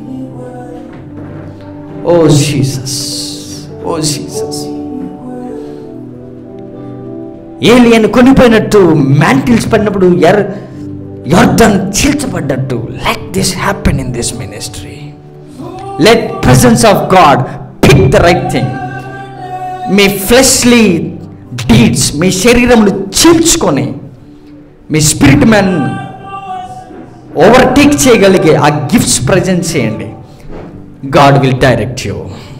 O Jesus, O Jesus. ఏలియన్ కొనిపోయినట్టు, మ్యాంటిల్స్ పడినప్పుడు ఎర్ యొర్దాన్ చీల్చబడ్డట్టు, let this happen in this ministry. Let presence of God pick the right thing. మీ ఫ్లెష్లీ డీడ్స్, మీ శరీరములు చీల్చుకొని మీ స్పిరిట్ మ్యాన్ ఓవర్టేక్ చేయగలిగే ఆ గిఫ్ట్స్ ప్రజెంట్ చేయండి. God will direct you.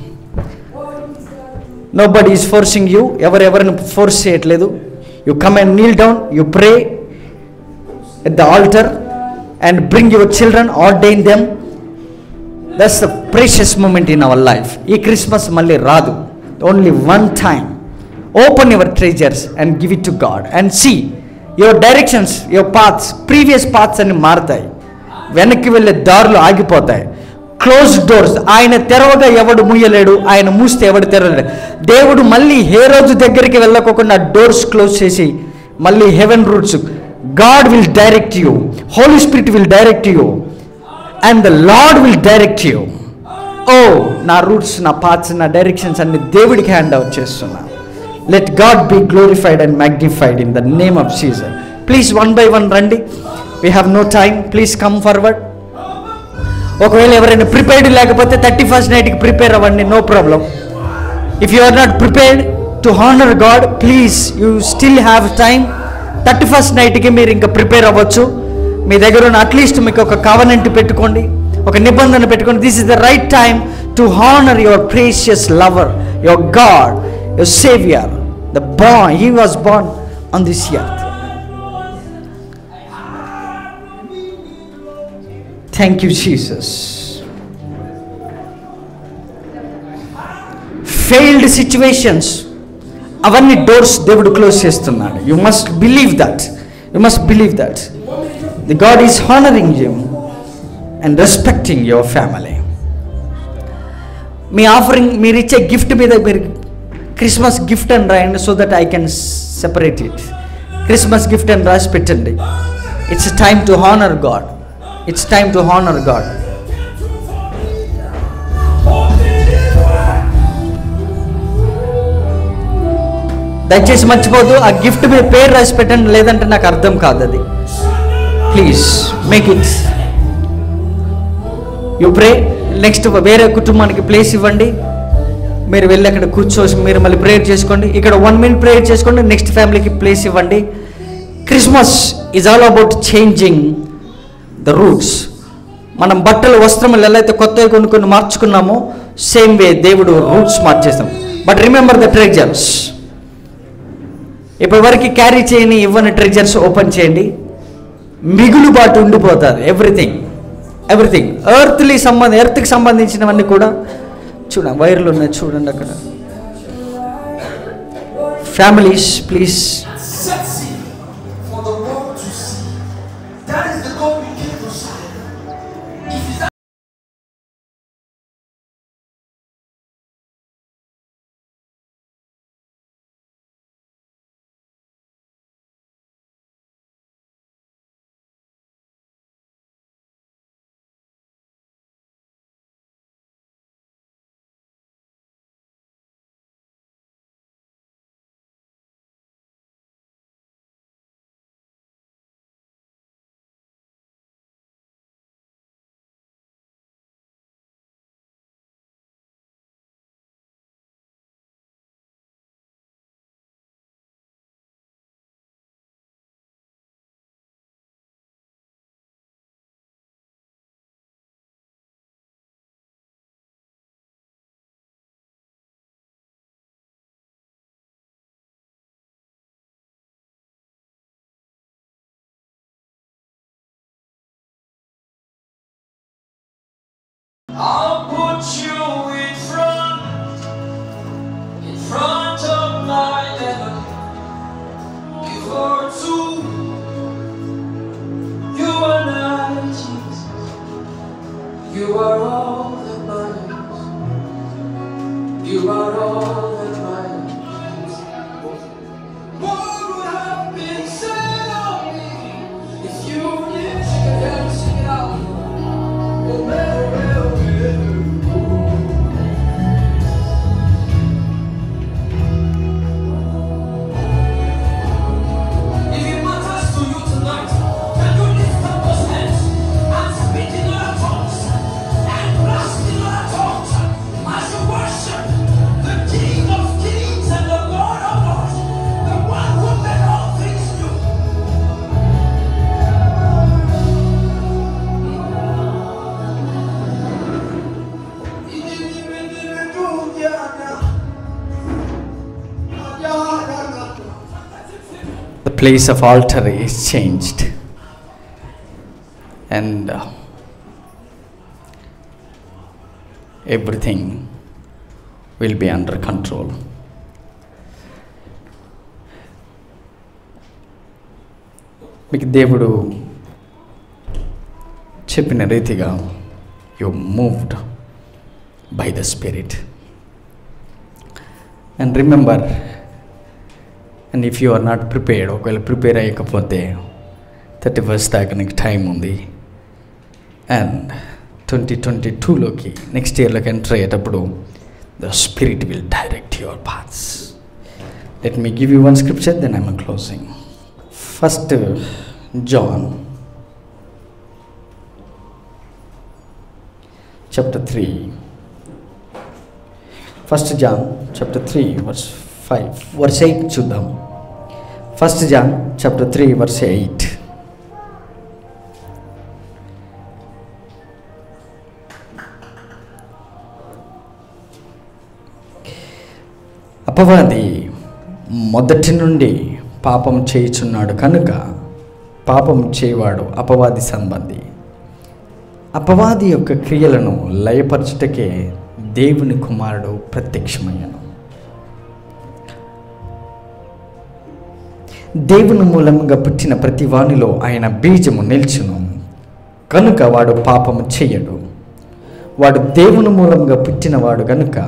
Nobody is forcing you. ఎవరెవరిని ఫోర్స్ చేయట్లేదు. You come and kneel down, you pray at the altar and bring your children, ordain them. That's the precious moment in our life. ఈ క్రిస్మస్ మళ్ళీ రాదు. Only one time. Open your treasures and give it to God and see your directions, your paths, previous paths అన్ని మారుతాయి. వెనక్కి వెళ్ళే దారులు ఆగిపోతాయి. క్లోజ్ డోర్స్, ఆయన తెరవగా ఎవడు మూయలేడు, ఆయన మూస్తే ఎవడు తెరవలేడు. దేవుడు మళ్ళీ ఏ రోజు దగ్గరికి వెళ్ళకోకుండా డోర్స్ క్లోజ్ చేసి మళ్ళీ heaven routes. God will direct you, holy spirit will direct you and the lord will direct you. O నా రూట్స్, నా పాత్స్, నా డైరెక్షన్స్ అన్ని దేవుడికి హ్యాండ్ అవుట్ చేస్తున్నా. Let God be glorified and magnified in the name of Jesus. Please one by one రండి. We have no time. Please come forward. ఒకవేళ ఎవరైనా ప్రిపేర్డ్ లేకపోతే థర్టీ ఫస్ట్ నైట్కి ప్రిపేర్ అవ్వండి, no problem. If you are not prepared to honour God, please you still have time. Thirty first నైట్కి మీరు ఇంకా ప్రిపేర్ అవ్వచ్చు. మీ దగ్గర ఉన్న అట్లీస్ట్ మీకు ఒక కవనెంట్ పెట్టుకోండి, ఒక నిబంధన పెట్టుకోండి. This is the right time to honour your precious lover, your God, your saviour, the born, he was born on this earth. Thank you, Jesus. Failed situations, అవన్నీ డోర్స్ దేవుడు క్లోజ్ చేస్తున్నాడు. You must believe that. You must believe that the God is honouring you and respecting your family. మీ ఆఫరింగ్, మీరు ఇచ్చే గిఫ్ట్ మీద మీరు క్రిస్మస్ గిఫ్ట్ అని రాయండి, so that I can separate it. Christmas gift అని రాసి పెట్టండి. It's time to honour God. It's time to honour God. దయచేసి మర్చిపోదు, ఆ గిఫ్ట్ మీద పేరు రాసి పెట్టండి, లేదంటే నాకు అర్థం కాదు అది. Please make it. You pray. Next వేరే కుటుంబానికి ప్లేస్ ఇవ్వండి. మీరు వెళ్ళి అక్కడ కూర్చోసి మీరు మళ్ళీ ప్రేయర్ చేసుకోండి. ఇక్కడ వన్ మినిట్ ప్రేయర్ చేసుకోండి. నెక్స్ట్ ఫ్యామిలీకి ప్లేస్ ఇవ్వండి. Christmas is all about changing the routes. మనం బట్టలు, వస్త్రములు ఎలా అయితే కొత్తగా కొనుక్కొని మార్చుకున్నామో, సేమ్ వే దేవుడు రూట్స్ మార్చేస్తాం. But remember the treasures. ఇప్పటి వరకు క్యారీ చేయని ఇవ్వని ట్రెజర్స్ ఓపెన్ చేయండి, మిగులుబాటు ఉండిపోతుంది. ఎవ్రీథింగ్ ఎవ్రీథింగ్ ఎర్త్లీ సంబంధం ఎర్త్కి సంబంధించినవన్నీ కూడా చూడండి, వైర్లు ఉన్నాయి చూడండి అక్కడ. Families please. I'll put you in front, in front of my heaven. Give her to you and I, Jesus. You are all that matters. You are all that matters. What would have been said of me if you didn't sing it out, sing it out? Oh, well, well, well. The place of altar is changed, and uh, everything will be under control. మీకు దేవుడు చెప్పిన రీతిగా you moved by the spirit. And remember, and if you are not prepared, ఒకవేళ ప్రిపేర్ అయ్యకపోతే థర్టీ ఫస్ట్ దాకా నీకు టైం ఉంది. అండ్ ట్వంటీ ట్వంటీ టూలోకి నెక్స్ట్ ఇయర్లోకి ఎంటర్ అయ్యేటప్పుడు the spirit will direct your paths. Let me give you one scripture, then I'm closing. First John chapter three. First John chapter three verse five verse eight చూద్దాం. First John chapter three verse eight. అపవాది మొదటి నుండి పాపం చేయుచున్నాడు కనుక పాపం చేయవాడు అపవాది సంబంధి. అపవాది యొక్క క్రియలను లయపరచుటకే దేవుని కుమారుడు ప్రత్యక్షమయ్యాను. దేవుని మూలంగా పుట్టిన ప్రతి వానిలో ఆయన బీజము నిల్చును కనుక వాడు పాపము చెయ్యడు. వాడు దేవుని మూలంగా పుట్టినవాడు కనుక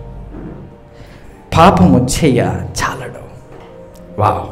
పాపము చెయ్య చాలడు. Wow,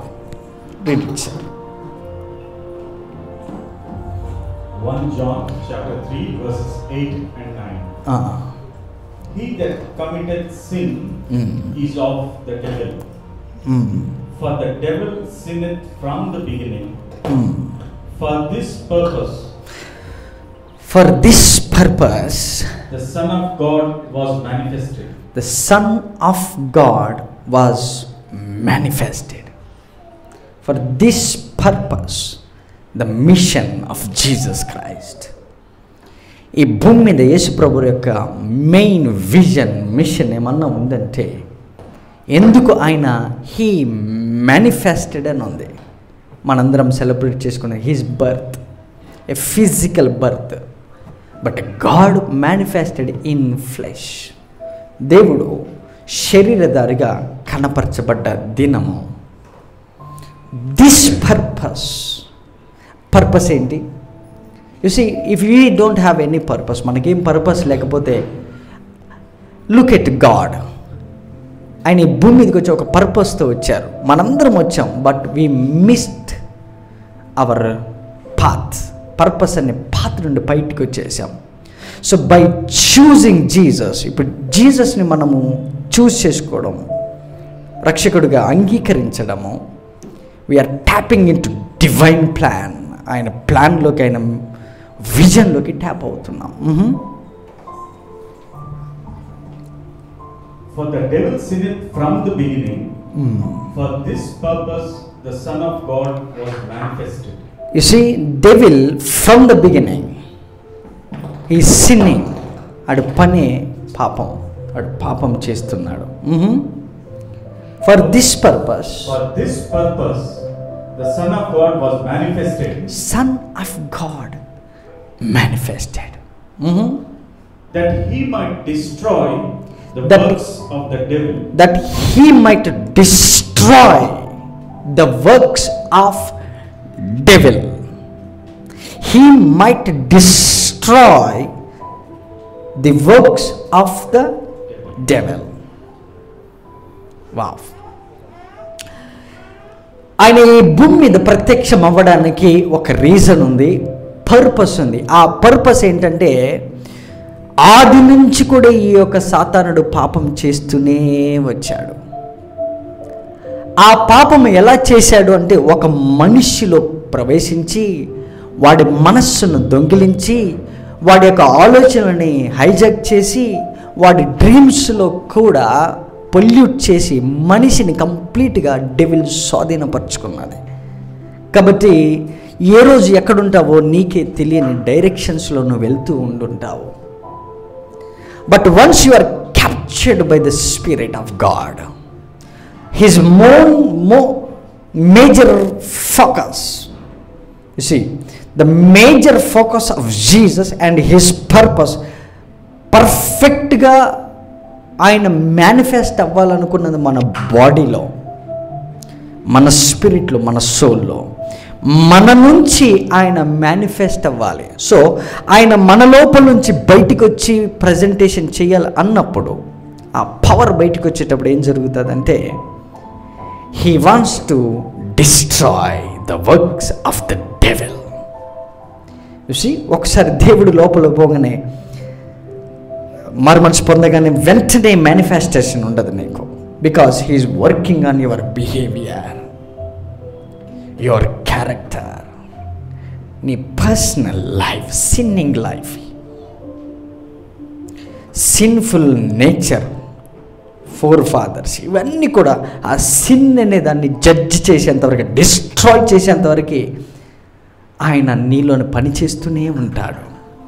First John chapter three verses eight and nine. Ah. He that committed sin Mm. is of the devil. Mm. For the devil sinned from the beginning. Mm. For this purpose, For this purpose, the Son of God was manifested. the Son of God was manifested. For this purpose, the mission of Jesus Christ. ఈ భూమి మీద యేసు ప్రభు యొక్క మెయిన్ విజన్ మిషన్ ఏమన్నా ఉందంటే, ఎందుకు ఆయన హీ మేనిఫెస్టెడ్ అని ఉంది. మనందరం సెలబ్రేట్ చేసుకునే his birth, a physical birth, but God manifested in flesh. దేవుడు శరీరధారిగా కనపరచబడ్డ దినము. దిస్ పర్పస్ పర్పస్ ఏంటి? You see, if you don't have any purpose, మనకేం పర్పస్ లేకపోతే, లుక్ ఎట్ గాడ్. ఆయన ఈ భూమి మీదకి వచ్చి ఒక పర్పస్తో వచ్చారు. మనందరం వచ్చాం, but we missed our path. Purpose అనే పాత్ నుండి బయటికి వచ్చేసాం. సో బై చూజింగ్ జీసస్, ఇప్పుడు జీసస్ని మనము చూస్ చేసుకోవడం, రక్షకుడిగా అంగీకరించడము, we're tapping into divine plan. ఆయన ప్లాన్లోకి, ఆయన విజన్లోకి ట్యాప్ అవుతున్నాం. For the devil sinned from the beginning. For this purpose the Son of God was manifested. You see, devil from the beginning, he is sinning. అడు పనే పాపం, అడు పాపం చేస్తున్నాడు. For this purpose, For this purpose the Son of God was manifested. Son of God manifested. That he might destroy the That- works of the devil. That he might destroy the works of devil. He might destroy the works of the devil. Wow. ఆయన ఈ భూమి మీద ప్రత్యక్షం అవ్వడానికి ఒక రీజన్ ఉంది, పర్పస్ ఉంది. ఆ పర్పస్ ఏంటంటే, ఆది నుంచి కూడా ఈ యొక్క సాతానుడు పాపం చేస్తూనే వచ్చాడు. ఆ పాపం ఎలా చేశాడు అంటే, ఒక మనిషిలో ప్రవేశించి వాడి మనస్సును దొంగిలించి, వాడి యొక్క ఆలోచనలని హైజాక్ చేసి, వాడి డ్రీమ్స్లో కూడా పొల్యూట్ చేసి మనిషిని కంప్లీట్గా డెవిల్ స్వాధీనపరుచుకున్నది. కాబట్టి ఏ రోజు ఎక్కడుంటావో నీకే తెలియని డైరెక్షన్స్లో నువ్వు వెళ్తూ ఉండుంటావు. But once you are captured by the spirit of God, his more mo major focus, you see, the major focus of Jesus and his purpose పర్ఫెక్ట్గా ఆయన మేనిఫెస్ట్ అవ్వాలనుకున్నది మన బాడీలో, మన స్పిరిట్లో, మన సోల్లో, మన నుంచి ఆయన మేనిఫెస్ట్ అవ్వాలి. సో ఆయన మన లోపల నుంచి బయటికి వచ్చి ప్రజెంటేషన్ చేయాలి అన్నప్పుడు, ఆ పవర్ బయటికి వచ్చేటప్పుడు ఏం జరుగుతుందంటే, he wants to destroy the works of the devil. చూసి, ఒకసారి దేవుడు లోపల పోగానే, మారు మనసు పొందగానే వెంటనే మేనిఫెస్టేషన్ ఉండదు నీకు. Because he is working on your behaviour, your character, నీ personal life, sinning life, sinful nature, forefathers, ఇవన్నీ కూడా ఆ సిన్ అనే దాన్ని జడ్జ్ చేసేంతవరకు, డిస్ట్రాయ్ చేసేంతవరకు ఆయన నీలోని పని చేస్తూనే ఉంటాడు.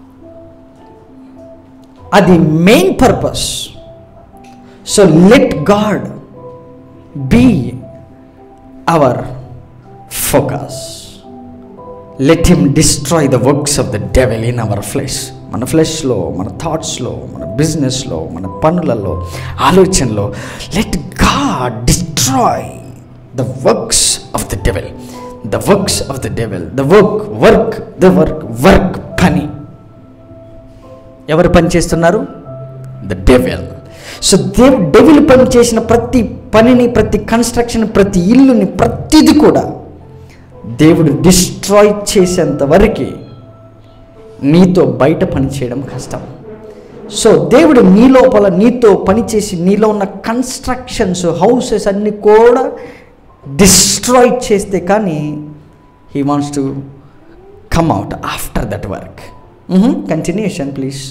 అది main purpose. So let God be our focus. Let him destroy the works of the devil in our flesh. మన ఫ్లెష్లో, మన థాట్స్లో, మన బిజినెస్లో, మన పనులలో, ఆలోచనలో, let God destroy the works of the devil. The works of the devil, the work, work, the work, work, పని. ఎవరు పని చేస్తున్నారు? The devil. సో దేవ్ డెవిల్ పని చేసిన ప్రతి పనిని, ప్రతి కన్స్ట్రక్షన్, ప్రతి ఇల్లుని, ప్రతిది కూడా దేవుడు డిస్ట్రాయ్ చేసేంత వరకు నీతో బయట పని చేయడం కష్టం. సో దేవుడు నీ లోపల నీతో పనిచేసి నీలో ఉన్న కన్స్ట్రక్షన్స్, హౌసెస్ అన్నీ కూడా డిస్ట్రాయ్ చేస్తే కానీ he wants to come out after that work. Continuation please.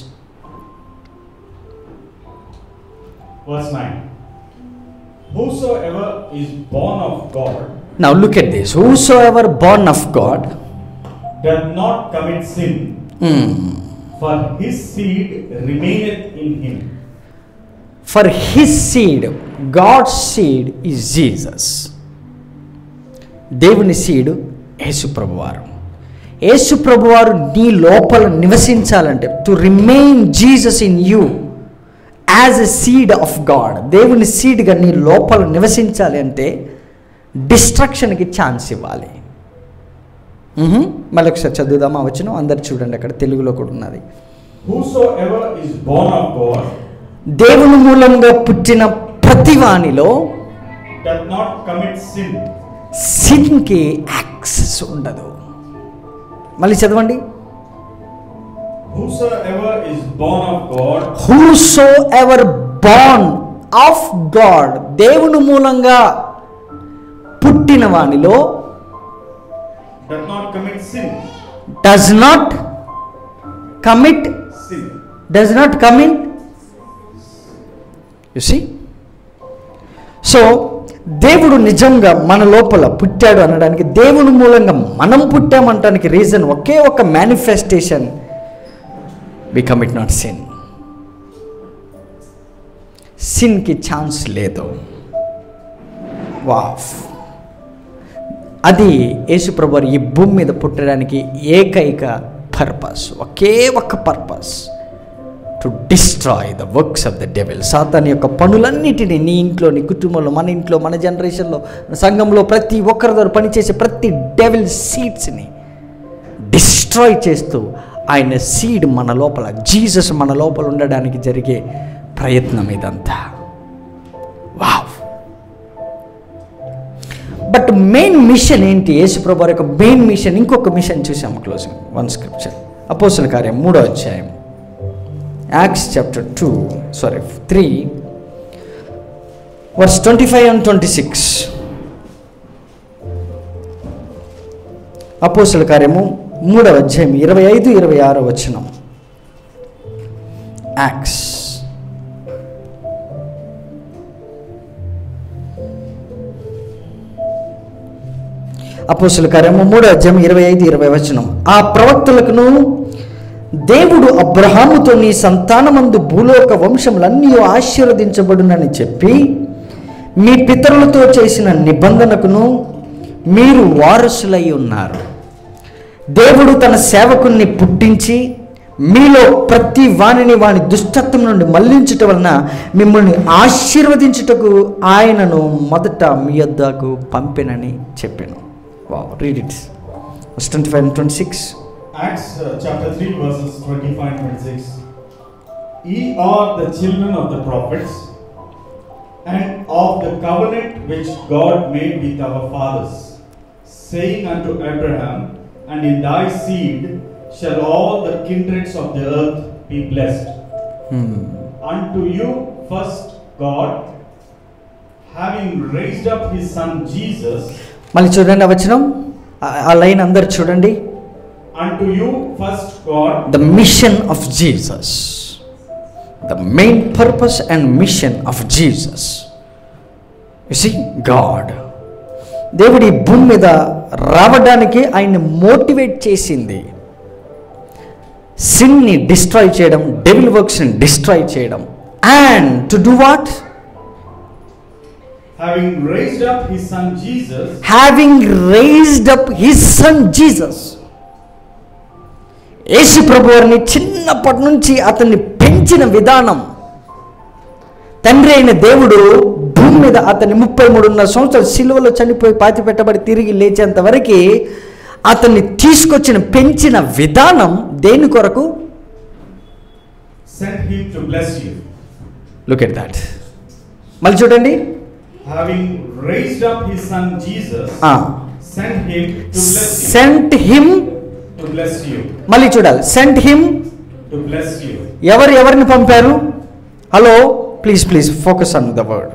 Verse nine. Whosoever is born of God. Now look at this. Whosoever born of God does not commit sin. mm. for his seed remaineth in him. For his seed, God's seed is Jesus. దేవుని సీడు యేసు ప్రభువారు. యేసు ప్రభువారు నీ లోపల నివసించాలంటే, to remain Jesus in you as a seed of God, దేవుని సీడ్గా నీ లోపల నివసించాలి అంటే డిస్ట్రక్షన్కి ఛాన్స్ ఇవ్వాలి. మళ్ళీ ఒకసారి చదువుదామా వచ్చిన అందరు చూడండి, అక్కడ తెలుగులో కూడా ఉన్నది. Whosoever is born of God, దేవుని మూలంగా పుట్టిన ప్రతి వానిలో does not commit sin. సిన్కి యాక్సెస్ ఉండదు. మళ్ళీ చదవండి. Whosoever is born of God, Whosoever born of God, దేవుని మూలంగా పుట్టిన వానిలో does not commit sin. does not commit Sin. does not commit. You see? So దేవుడు నిజంగా మన లోపల పుట్టాడు అనడానికి, దేవుని మూలంగా మనం పుట్టామంటానికి రీజన్ ఒకే ఒక manifestation, we commit not sin. సిన్కి ఛాన్స్ లేదు. వావ్, అది యేసుప్రభు ఈ భూమి మీద పుట్టడానికి ఏకైక పర్పస్, ఒకే ఒక purpose, to destroy the works of the devil. సాతాను యొక్క పనులన్నిటినీ నీ ఇంట్లో, నీ కుటుంబంలో, మన ఇంట్లో, మన జనరేషన్లో, సంఘంలో ప్రతి ఒక్కరి ద్వారా పనిచేసే ప్రతి డెవిల్ సీడ్స్ని డిస్ట్రాయ్ చేస్తూ ఆయన సీడ్ మన లోపల, జీసస్ మన లోపల ఉండడానికి జరిగే ప్రయత్నం ఇదంతా. వావ్. బట్ మెయిన్ మిషన్ ఏంటి? యేసుప్రభు యొక్క మెయిన్ మిషన్, ఇంకొక మిషన్ చూసాము. క్లోజింగ్ వన్ స్క్రిప్చర్, అపోస్తల కార్యం మూడో అధ్యాయం, Acts chapter two sorry three verse twenty five and twenty six. అపోస్తల కార్యము మూడవ అధ్యాయం ఇరవై ఐదు ఇరవై ఆరో వచనం. యాక్ట్స్ అపోస్తల కార్యము మూడో అధ్యాయం ఇరవై ఐదు ఇరవై వచనం. ఆ ప్రవక్తలకును దేవుడు అబ్రహాముతో నీ సంతానమందు భూలోక వంశములన్నీ ఆశీర్వదించబడునని చెప్పి మీ పితరులతో చేసిన నిబంధనకును మీరు వారసులై ఉన్నారు. దేవుడు తన సేవకుణ్ణి పుట్టించి మీలో ప్రతి వానిని వాని దుష్టత్వం నుండి మళ్లించుట వలన మిమ్మల్ని ఆశీర్వదించుటకు ఆయనను మొదట మీ యొద్దకు పంపినని చెప్పాను. Wow, read it. Verse twenty-five and twenty-six. Acts uh, chapter three verses twenty-five and twenty-six. Ye are the children of the prophets and of the covenant which God made with our fathers, saying unto Abraham, and in thy seed shall all the kindreds of the earth be blessed. Hmm. Unto you first God, having raised up his son Jesus. మళ్ళీ చూడండి ఆ వచనం, ఆ లైన్ అందరు చూడండి. Unto you first God, the mission of Jesus, the main purpose and mission of Jesus. You see, God, దేవుడి భూమి మీద రావడానికి ఆయన్ని మోటివేట్ చేసింది సిన్ని డిస్ట్రాయ్ చేయడం, డెవిల్ వర్క్స్ని డిస్ట్రాయ్ చేయడం. And to do what? having raised up his son Jesus, having raised up his son Jesus. యేసు ప్రభువారిని చిన్నప్పటి నుంచి అతన్ని పెంచిన విధానం, తండ్రి అయిన దేవుడు భూమి మీద అతన్ని ముప్పై మూడున్నర సంవత్సరాలు సిలువలో చనిపోయి పాతి పెట్టబడి తిరిగి లేచేంత వరకు అతన్ని తీసుకొచ్చిన పెంచిన విధానం దేని కొరకు? sent him to bless you. Look at that. మళ్ళీ చూడండి. Having raised up his son Jesus, ah. sent him to bless you. Sent him to bless you. మళ్ళీ చూడాలి. Sent him to bless you. ఎవరు ఎవరిని పంపారు? Hello, please please focus on the word,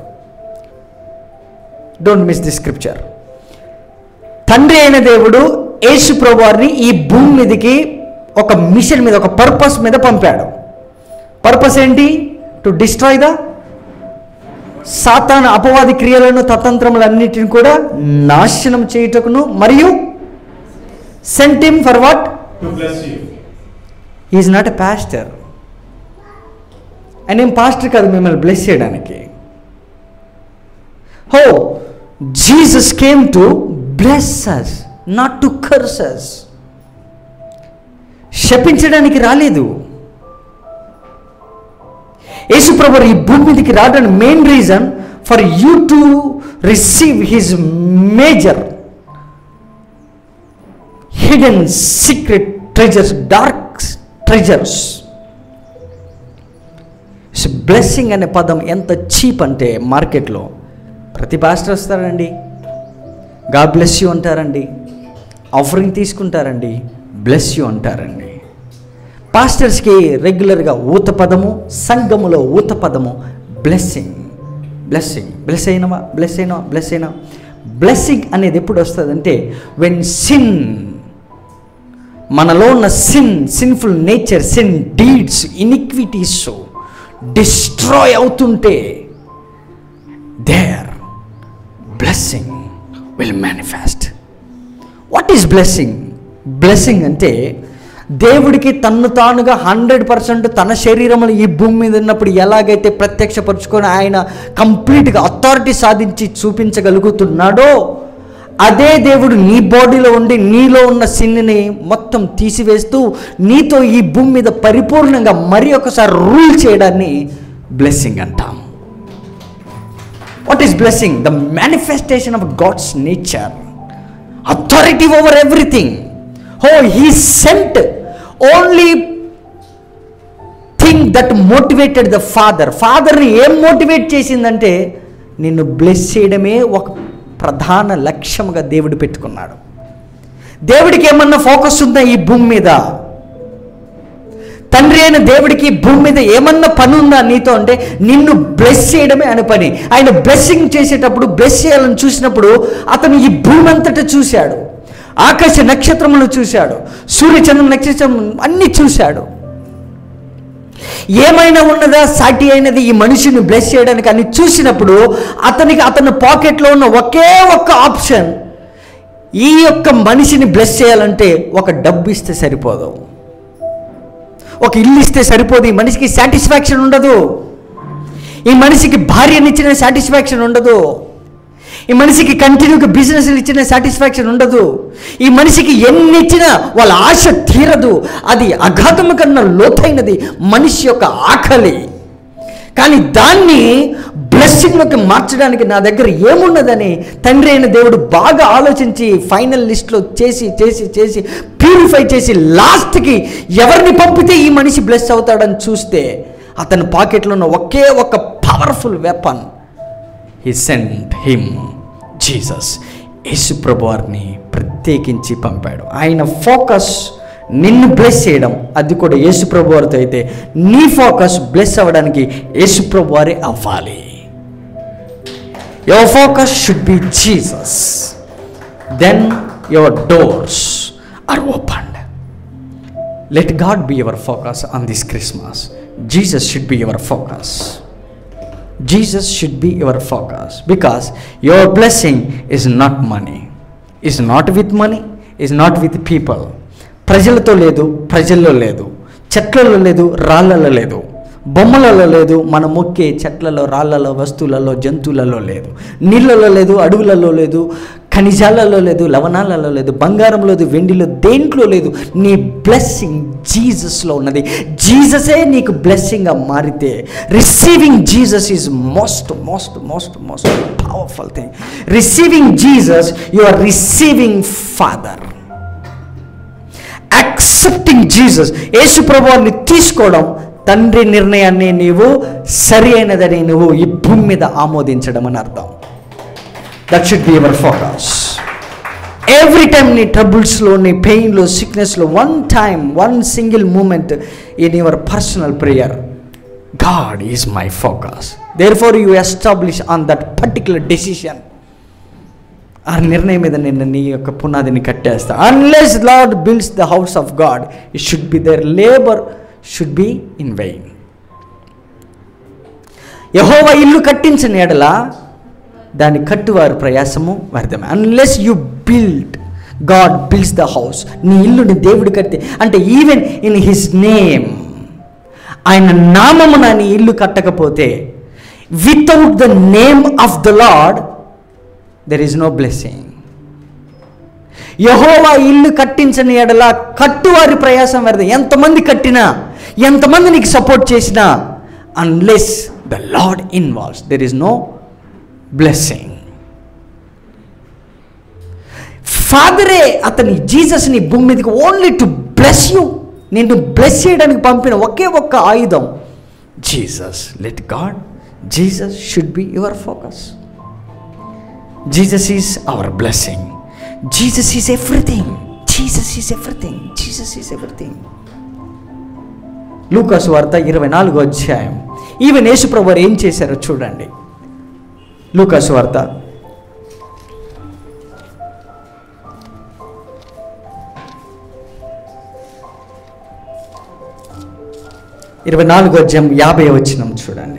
don't miss the scripture. తండ్రి అయిన దేవుడు యేసు ప్రభువారిని ఈ భూమి మీదకి ఒక మిషన్ మీద, ఒక పర్పస్ మీద పంపాడు. పర్పస్ ఏంటి? టు డిస్ట్రాయ్ ద సాతాను అపవాది క్రియలను, తతంత్రములన్నిటిని కూడా నాశనం చేయుటకును, మరియు sent him for what? to bless you. Is not a pastor. ఆయన ఏం పాస్టర్ కాదు మిమ్మల్ని బ్లెస్ చేయడానికి. Oh, Jesus came to bless us, not to curse us. శపించడానికి రాలేదు. యేసుప్రభు ఈ భూమి మీదకి రావడానికి main reason for you to receive his major hidden secret treasures, dark treasures. Blessing అనే పదం ఎంత చీప్ అంటే మార్కెట్లో ప్రతి పాస్టర్ వస్తారండి, గాడ్ బ్లెస్ యూ అంటారండి, ఆఫరింగ్ తీసుకుంటారండి, బ్లెస్ యూ అంటారండి. పాస్టర్స్కి రెగ్యులర్గా ఊత పదము, సంఘములో ఊత పదము బ్లెస్సింగ్. బ్లెస్సింగ్ బ్లెస్ అయినవా బ్లెస్ అయినా బ్లెస్ అయినా బ్లెస్సింగ్ అనేది ఎప్పుడు వస్తుందంటే వెన్ సిన్, మనలో ఉన్న sin, sinful nature, sin deeds, iniquities destroy అవుతుంటే there blessing will manifest. What is blessing? Blessing అంటే దేవుడికి తన్ను తానుగా హండ్రెడ్ పర్సెంట్ తన శరీరంలో ఈ భూమి మీద ఉన్నప్పుడు ఎలాగైతే ప్రత్యక్షపరుచుకొని ఆయన కంప్లీట్గా అథారిటీ సాధించి చూపించగలుగుతున్నాడో అదే దేవుడు నీ బాడీలో ఉండి నీలో ఉన్న సిన్ని మొత్తం తీసివేస్తూ నీతో ఈ భూమి మీద పరిపూర్ణంగా మరి ఒకసారి రూల్ చేయడాన్ని బ్లెస్సింగ్ అంటాం. What is blessing? The manifestation of God's nature, authority over everything. Oh, he sent only thing that motivated the father. ఫాదర్ని ఏం మోటివేట్ చేసిందంటే నిన్ను బ్లెస్ చేయడమే ఒక ప్రధాన లక్ష్యముగా దేవుడు పెట్టుకున్నాడు. దేవుడికి ఏమన్నా ఫోకస్ ఉందా ఈ భూమి మీద? తండ్రి అయిన దేవుడికి భూమి మీద ఏమన్నా పని ఉందా నీతో అంటే నిన్ను బ్లెస్ చేయడమే అని పని. ఆయన బ్లెస్సింగ్ చేసేటప్పుడు, బ్లెస్ చేయాలని చూసినప్పుడు అతను ఈ భూమి అంతటా చూశాడు, ఆకాశ నక్షత్రములను చూశాడు, సూర్యచంద్ర నక్షత్రం అన్నీ చూశాడు. ఏమైనా ఉన్నదా సాటి అయినది ఈ మనిషిని బ్లెస్ చేయడానికి అని చూసినప్పుడు అతనికి అతని పాకెట్లో ఉన్న ఒకే ఒక్క ఆప్షన్, ఈ యొక్క మనిషిని బ్లెస్ చేయాలంటే ఒక డబ్బు ఇస్తే సరిపోదు, ఒక ఇల్లు ఇస్తే సరిపోదు. ఈ మనిషికి సాటిస్ఫాక్షన్ ఉండదు. ఈ మనిషికి భార్యనిచ్చిన సాటిస్ఫాక్షన్ ఉండదు. ఈ మనిషికి కంటిన్యూగా బిజినెస్లు ఇచ్చిన సాటిస్ఫాక్షన్ ఉండదు. ఈ మనిషికి ఎన్ని ఇచ్చినా వాళ్ళ ఆశ తీరదు. అది అఘాతము కన్నా లోతైనది మనిషి యొక్క ఆకలి. కానీ దాన్ని బ్లెస్సింగ్లోకి మార్చడానికి నా దగ్గర ఏమున్నదని తండ్రి అయిన దేవుడు బాగా ఆలోచించి ఫైనల్ లిస్ట్లో చేసి చేసి చేసి ప్యూరిఫై చేసి లాస్ట్కి ఎవరిని పంపితే ఈ మనిషి బ్లెస్ అవుతాడని చూస్తే అతని పాకెట్లో ఉన్న ఒకే ఒక powerful weapon, he sent him Jesus. యేసు ప్రభువారిని ప్రత్యేకించి పంపాడు. ఆయన ఫోకస్ నిన్ను బ్లెస్ చేయడం, అది కూడా యేసు ప్రభువారితో అయితే నీ ఫోకస్ బ్లెస్ అవ్వడానికి యేసు ప్రభువారే అవ్వాలి. Your focus should be Jesus, then your doors are opened. Let God be your focus on this Christmas. Jesus should be your focus. Jesus should be your focus, because your blessing is not money, is not with money, is not with people. ప్రజలతో లేదు, ప్రజల్లో లేదు, చెట్లలో లేదు, రాళ్ళలో లేదు, బొమ్మలలో లేదు, మన మొక్కే చెట్లలో, రాళ్ళలో, వస్తువులలో, జంతువులలో లేదు, నీళ్ళలో లేదు, అడవులలో లేదు, ఖనిజాలలో లేదు, లవణాలలో లేదు, బంగారంలో లేదు, వెండిలో దేంట్లో లేదు. నీ బ్లెస్సింగ్ జీసస్లో ఉన్నది. జీససే నీకు బ్లెస్సింగ్గా మారితే receiving Jesus is most most most most powerful thing. Receiving Jesus you are receiving father. Accepting Jesus, యేసు ప్రభువుని తీసుకోవడం, తండ్రి నిర్ణయాన్ని నీవు సరి అయినదని నువ్వు ఈ భూమి మీద ఆమోదించడం అని అర్థం. That should be your focus. Every time నీ ట్రబుల్స్లో, నీ పెయిన్లో, సిక్నెస్లో, one time, one single moment in your personal prayer, God is my focus. Therefore you establish on that particular decision. ఆ నిర్ణయం మీద నేను నీ యొక్క పునాదిని కట్టేస్తా. Unless lord builds the house of God, it should be there labour should be in vain. యెహోవా ఇల్లు కట్టించని ఎడల దాని కట్టువారు ప్రయాసము వ్యర్థమే. Unless you build God builds the house. నీ ఇల్లుని దేవుడు కడితే అంటే ఈవెన్ ఇన్ హిస్ నేమ్, ఆయన నామమున నీ ఇల్లు కట్టకపోతే, without the name of the lord there is no blessing. యెహోవా ఇల్లు కట్టించని ఎడల కట్టువారి ప్రయాసం వ్యర్థం. ఎంతమంది కట్టినా, ఎంతమంది నీకు సపోర్ట్ చేసినా, unless the lord involves there is no blessing. ఫాదరే అతని జీసస్ని భూమి మీదకి ఓన్లీ టు బ్లెస్ యూ, నిన్ను బ్లెస్ చేయడానికి పంపిన ఒకే ఒక్క ఆయుధం Jesus. Let God, Jesus should be your focus. Jesus is our blessing. Jesus is everything. Jesus is everything. Jesus is everything. లూకాసు వార్త ఇరవై నాలుగో అధ్యాయం. ఈవెన్ యేసుప్రభు వారు ఏం చేశారో చూడండి. లూకాసు వార్త ఇరవై నాలుగో అధ్యాయం యాభై వచనం చూడండి.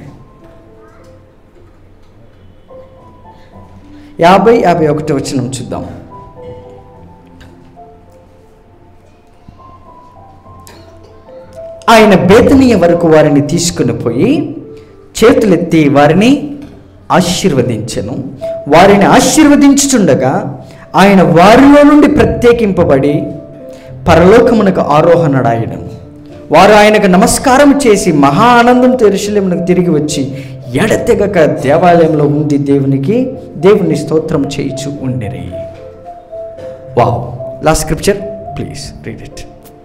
యాభై యాభై ఒకటి వచనం చూద్దాం. ఆయన బేతనీయ వరకు వారిని తీసుకుని పోయి చేతులెత్తి వారిని ఆశీర్వదించెను. వారిని ఆశీర్వదించుచుండగా ఆయన వారిలో నుండి ప్రత్యేకింపబడి పరలోకమునకు ఆరోహణుడాయను. వారు ఆయనకు నమస్కారం చేసి మహా ఆనందంతో యెరూషలేమునకు తిరిగి వచ్చి ఎడతెగక దేవాలయంలో ఉండి దేవునికి దేవుని స్తోత్రం చేయించు ఉండిరి. Wow. Last scripture please read it.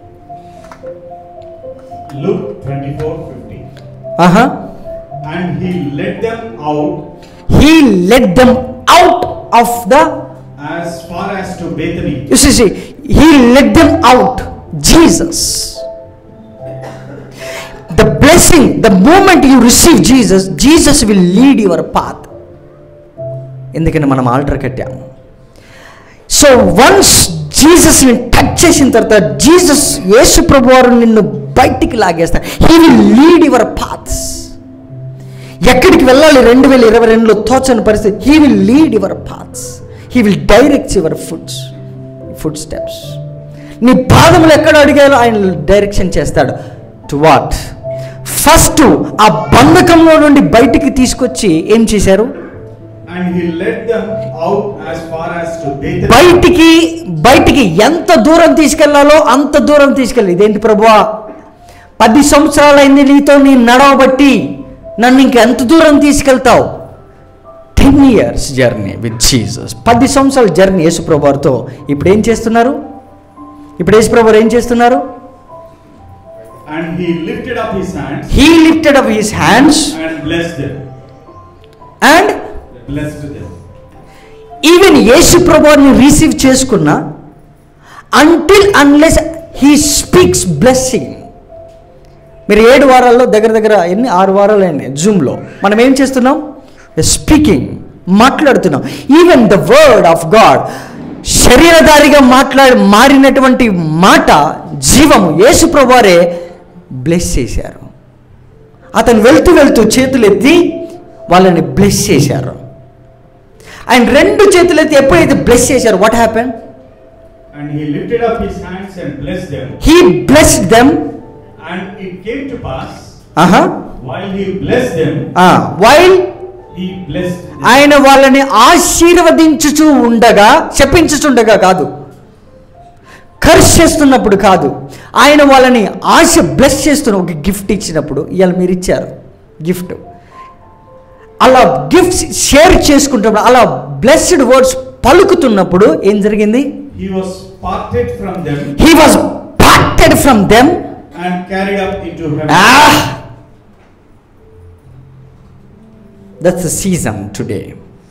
Luke twenty-four fifty. Uh-huh. And he led them out. He led them out of the. As far as to Bethany. You see, see, he led them out. Jesus. The blessing, the moment you receive Jesus, Jesus will lead your path. ఎందుకని మనం ఆల్టర్ కట్టాము. సో వన్స్ జీసస్ని టచ్ చేసిన తర్వాత జీసస్ యేసు ప్రభు వారు నిన్ను బయటికి లాగేస్తారు. He will lead your paths. ఎక్కడికి వెళ్ళాలి రెండు వేల ఇరవై రెండులో తోచని పరిస్థితి. He will lead your paths. He will direct your foods food steps. నీ పాదములు ఎక్కడ అడిగాలో ఆయన డైరెక్షన్ చేస్తాడు. To what? ఫస్ట్ ఆ బంధకంలో నుండి బయటికి తీసుకొచ్చి ఏం చేశారు? And he led them out as far as to Bethany. బయటికి బయటికి ఎంత దూరం తీసుకెళ్లాలో అంత దూరం తీసుకెళ్ళి. ఇదేంటి ప్రభువా, పది సంవత్సరాలైంది నీతో నీ నడవబట్టి, నన్ను ఇంకెంత దూరం తీసుకెళ్తావు? Ten years journey with Jesus. పది సంవత్సరాల జర్నీ యేసు ప్రభు వారితో. ఇప్పుడు ఏం చేస్తున్నారు? ఇప్పుడు యేసు ప్రభు వారు ఏం చేస్తున్నారు? And he lifted up his hands. He lifted up his hands and blessed them. And blessed them. Even Yesu ప్రభువుని రిసీవ్ చేసుకున్నా until unless he speaks blessing. మీరు ఏడు వారాల్లో దగ్గర దగ్గర ఎన్ని ఆరు వారాలు అయింది జూమ్లో మనం ఏం చేస్తున్నాం? స్పీకింగ్, మాట్లాడుతున్నాం. Even the word of God శరీరధారిగా మాట్లాడి మారినటువంటి మాట జీవము యేసు ప్రభువారే బ్లెస్ చేశారు. అతను వెళ్తూ వెళ్తూ చేతులెత్తి వాళ్ళని బ్లెస్ చేశారు. ఆయన రెండు చేతులెత్తి ఎప్పుడైతే బ్లెస్ చేశారు, what happen? And he lifted up his hands and blessed them. He blessed them. And it came to pass, uh-huh, while he blessed them, ah, while he blessed them. ఆయన వాళ్ళని ఆశీర్వదించుచూ ఉండగా, చెప్పించుచుండగా కాదు, కర్స్ చేస్తున్నప్పుడు కాదు, ఆయన వాళ్ళని ఆశ బ్లెస్ చేస్తున్న ఒక గిఫ్ట్ ఇచ్చినప్పుడు, ఇవాళ మీరు ఇచ్చారు గిఫ్ట్, అలా గిఫ్ట్స్ షేర్ చేసుకుంటున్నప్పుడు, అలా బ్లెస్డ్ వర్డ్స్ పలుకుతున్నప్పుడు ఏం జరిగింది? He was parted from them. He was parted from them and carried up into heaven. Ah, that's the season today.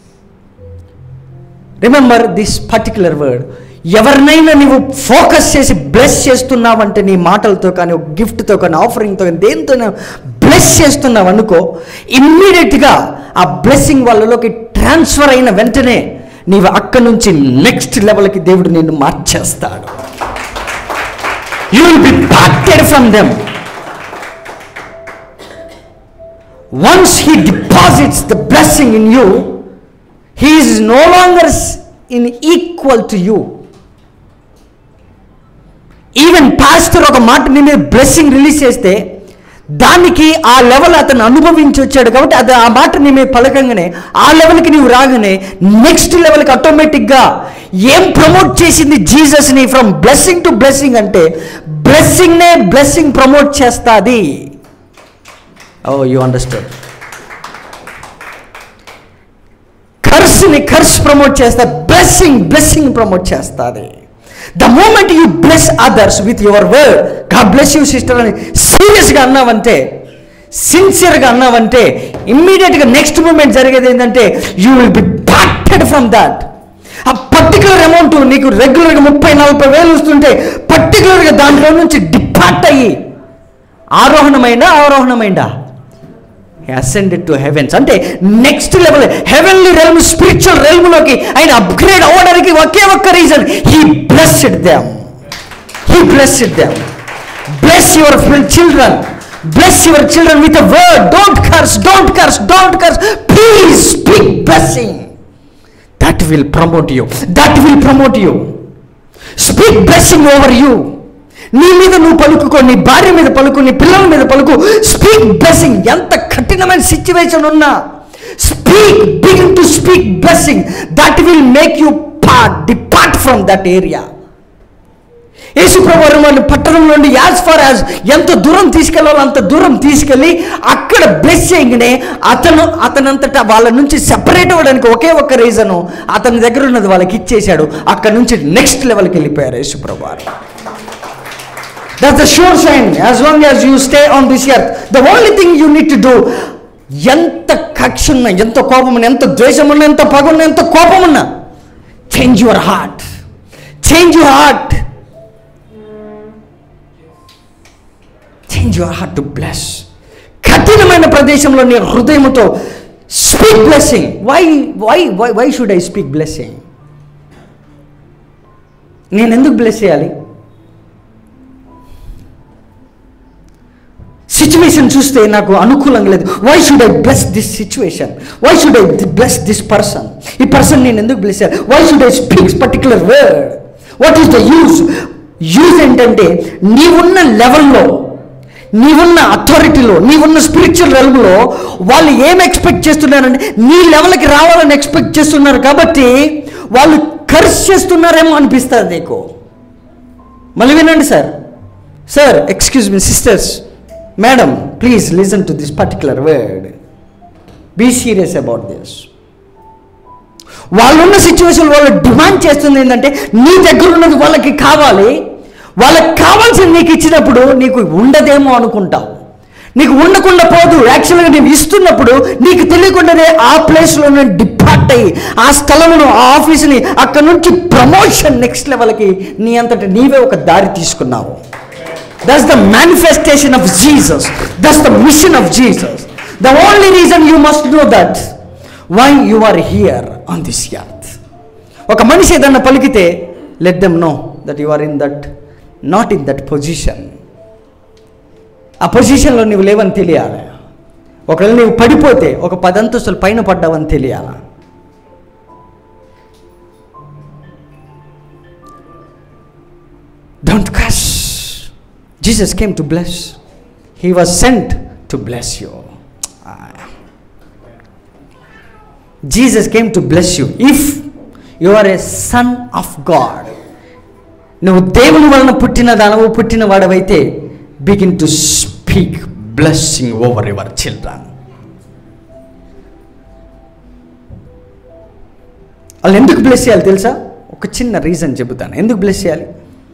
Remember this particular word. ఎవరినైనా నువ్వు ఫోకస్ చేసి బ్లెస్ చేస్తున్నావంటే, నీ మాటలతో కానీ, ఒక గిఫ్ట్తో కానీ, ఆఫరింగ్తో కానీ, దేంతో బ్లెస్ చేస్తున్నావు అనుకో, ఇమ్మీడియట్గా ఆ బ్లెస్సింగ్ వాళ్ళలోకి ట్రాన్స్ఫర్ అయిన వెంటనే నీవు అక్కడి నుంచి నెక్స్ట్ లెవెల్కి దేవుడు నిన్ను మార్చేస్తాడు. You will be parted from them. Once he deposits the blessing in you, he is no longer in equal to you. Even pastor ఒక మాట నీ మీద బ్లెస్సింగ్ రిలీజ్ చేస్తే దానికి ఆ లెవెల్ అతను అనుభవించి వచ్చాడు కాబట్టి అది ఆ మాట నీ మీద పలకంగానే ఆ లెవెల్కి నీవు రాగానే నెక్స్ట్ లెవెల్కి ఆటోమేటిక్గా ఏం ప్రమోట్ చేసింది జీసస్ని ఫ్రమ్ బ్లెస్సింగ్ టు బ్లెస్సింగ్ అంటే బ్లెస్సింగ్నే బ్లెస్సింగ్ ప్రమోట్ చేస్తుంది. Oh you understand. కర్స్ని కర్స్ ప్రమోట్ చేస్తా, బ్లెస్సింగ్ బ్లెస్సింగ్ ప్రమోట్ చేస్తుంది. The moment you bless others with your word, God bless you sister అని సీరియస్గా అన్నావంటే, సిన్సియర్గా అన్నావంటే ఇమ్మీడియట్గా నెక్స్ట్ మూమెంట్ జరిగేది ఏంటంటే you will be parted from that. ఆ పర్టికులర్ అమౌంట్ నీకు రెగ్యులర్గా ముప్పై నలభై వేలు వస్తుంటే పర్టికులర్గా దాంట్లో నుంచి డిపార్ట్ అయ్యి ఆరోహణమైందా అవరోహణమైందా అసెండెడ్ టు హెవెన్స్ అంటే next level heavenly realm spiritual రెల్మ్లోకి ఆయన అప్గ్రేడ్ అవ్వడానికి ఒకే ఒక్క reason, he blessed them. He blessed them. Bless your children, bless your children with a word. Don't curse, don't curse, don't curse. Please speak blessing. That will promote you, that will promote you. Speak blessing over you. నీ మీద నువ్వు పలుకుకో, నీ భార్య మీద పలుకు, నీ పిల్లల మీద పలుకు. Speak blessing. ఎంత కఠినమైన సిచ్యువేషన్ ఉన్నా speak, begin to speak blessing. That will make you part depart from that area. యేసుప్రభు వారు పట్టణం నుండి యాజ్ ఫార్ యాజ్ ఎంత దూరం తీసుకెళ్లాలో అంత దూరం తీసుకెళ్ళి అక్కడ బ్లెస్ చేయగానే అతను అతనంతటా వాళ్ళ నుంచి సెపరేట్ అవ్వడానికి ఒకే ఒక్క రీజను, అతని దగ్గర ఉన్నది వాళ్ళకి ఇచ్చేశాడు. అక్కడ నుంచి నెక్స్ట్ లెవెల్కి వెళ్ళిపోయారు యేసుప్రభు వారు. That's the sure sign as long as you stay on this earth. The only thing you need to do, ఎంత కక్ష ఉన్నా, ఎంత కోపం ఉన్నా, ఎంత ద్వేషం ఉన్నా, ఎంత పగ ఉన్నా, ఎంత కోపం ఉన్నా, change your heart, change your heart, change your heart to bless. కఠినమైన ప్రదేశంలో నీ హృదయంతో speak blessing. Why why why why should I speak blessing? నేను ఎందుకు బ్లెస్ చేయాలి? సిచ్యువేషన్ చూస్తే నాకు అనుకూలంగా లేదు. Why should I bless this situation? Why should I bless this person? ఈ పర్సన్ నేను ఎందుకు బ్లెస్ చేయాలి? Why should I speak particular word? What is the use? Use ఏంటంటే నీవున్న లెవెల్లో, నీవున్న అథారిటీలో, నీవున్న స్పిరిచువల్ రెల్మ్లో వాళ్ళు ఏం ఎక్స్పెక్ట్ చేస్తున్నారంటే నీ లెవెల్కి రావాలని ఎక్స్పెక్ట్ చేస్తున్నారు కాబట్టి వాళ్ళు కర్స్ చేస్తున్నారేమో అనిపిస్తుంది నీకు. మళ్ళీ వినండి sir, sir excuse me sisters, madam please listen to this particular word, be serious about this. వాళ్ళున్న సిచ్యువేషన్ వాళ్ళు డిమాండ్ చేస్తుంది ఏంటంటే నీ దగ్గర ఉన్నది వాళ్ళకి కావాలి. వాళ్ళకి కావాల్సింది నీకు ఇచ్చినప్పుడు నీకు ఉండదేమో అనుకుంటావు, నీకు ఉండకుండా పోదు. యాక్చువల్గా నీవు ఇస్తున్నప్పుడు నీకు తెలియకుండానే ఆ ప్లేస్లోనే డిపార్ట్ అయ్యి ఆ స్థలంలో, ఆ ఆఫీస్ని, అక్కడ నుంచి ప్రమోషన్ నెక్స్ట్ లెవెల్కి నీ అంతటి నీవే ఒక దారి తీసుకున్నావు. That's the manifestation of Jesus. That's the mission of Jesus. The only reason you must know that why you are here on this earth. ఒక మనిషి ఏదన్నా పలికితే let them know that you are in that, not in that position. ఆ పొజిషన్లో నువ్వు లేవని తెలియాలి. ఒకవేళ నువ్వు పడిపోతే ఒక పదంతస్తులు పైన పడ్డావని తెలియాలి. Don't curse. Jesus came to bless. He was sent to bless you. Jesus came to bless you. If you are a son of God, నువ్వు దేవుని వలన పుట్టిన దానవు, పుట్టిన వాడవైతే begin to speak blessing over your children. వాళ్ళు ఎందుకు బ్లెస్ చేయాలి తెలుసా? ఒక చిన్న రీజన్ చెబుతాను ఎందుకు బ్లెస్ చేయాలి.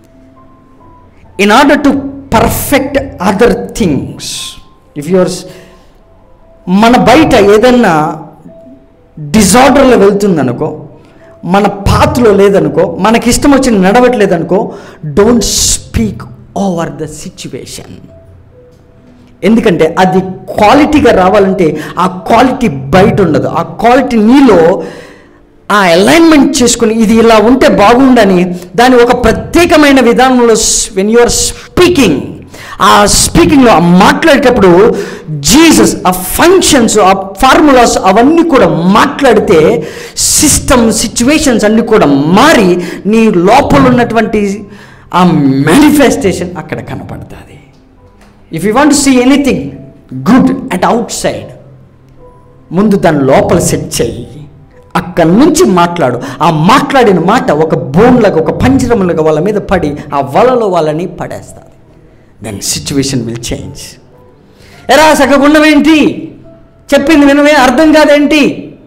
In order to perfect other things. If yours మన బయట ఏదన్నా డిజార్డర్లో వెళ్తుందనుకో, మన పాత్లో లేదనుకో, మనకి ఇష్టం వచ్చి నడవట్లేదనుకో, don't speak over the situation. ఎందుకంటే అది క్వాలిటీగా రావాలంటే ఆ క్వాలిటీ బయట ఉండదు. ఆ క్వాలిటీ నీలో ఆ అలైన్మెంట్ చేసుకుని ఇది ఇలా ఉంటే బాగుండని దాని ఒక ప్రత్యేకమైన విధానంలో వెన్ యు ఆర్ స్పీకింగ్, ఆ స్పీకింగ్లో మాట్లాడేటప్పుడు జీసస్ ఆ ఫంక్షన్స్, ఆ ఫార్ములాస్ అవన్నీ కూడా మాట్లాడితే సిస్టమ్, సిచ్యువేషన్స్ అన్నీ కూడా మారి నీ లోపల ఉన్నటువంటి ఆ మేనిఫెస్టేషన్ అక్కడ కనపడుతుంది. If you want to see anything good at outside, ముందు దాని లోపల సెట్ చేయి, అక్కడి నుంచి మాట్లాడు. ఆ మాట్లాడిన మాట ఒక బోన్లాగా, ఒక పంజరంలాగా వాళ్ళ మీద పడి ఆ వలలో వాళ్ళని పడేస్తుంది. Then situation will change. ఎరా సగగుండమేంటి, చెప్పింది వినవే, అర్థం కాదేంటి?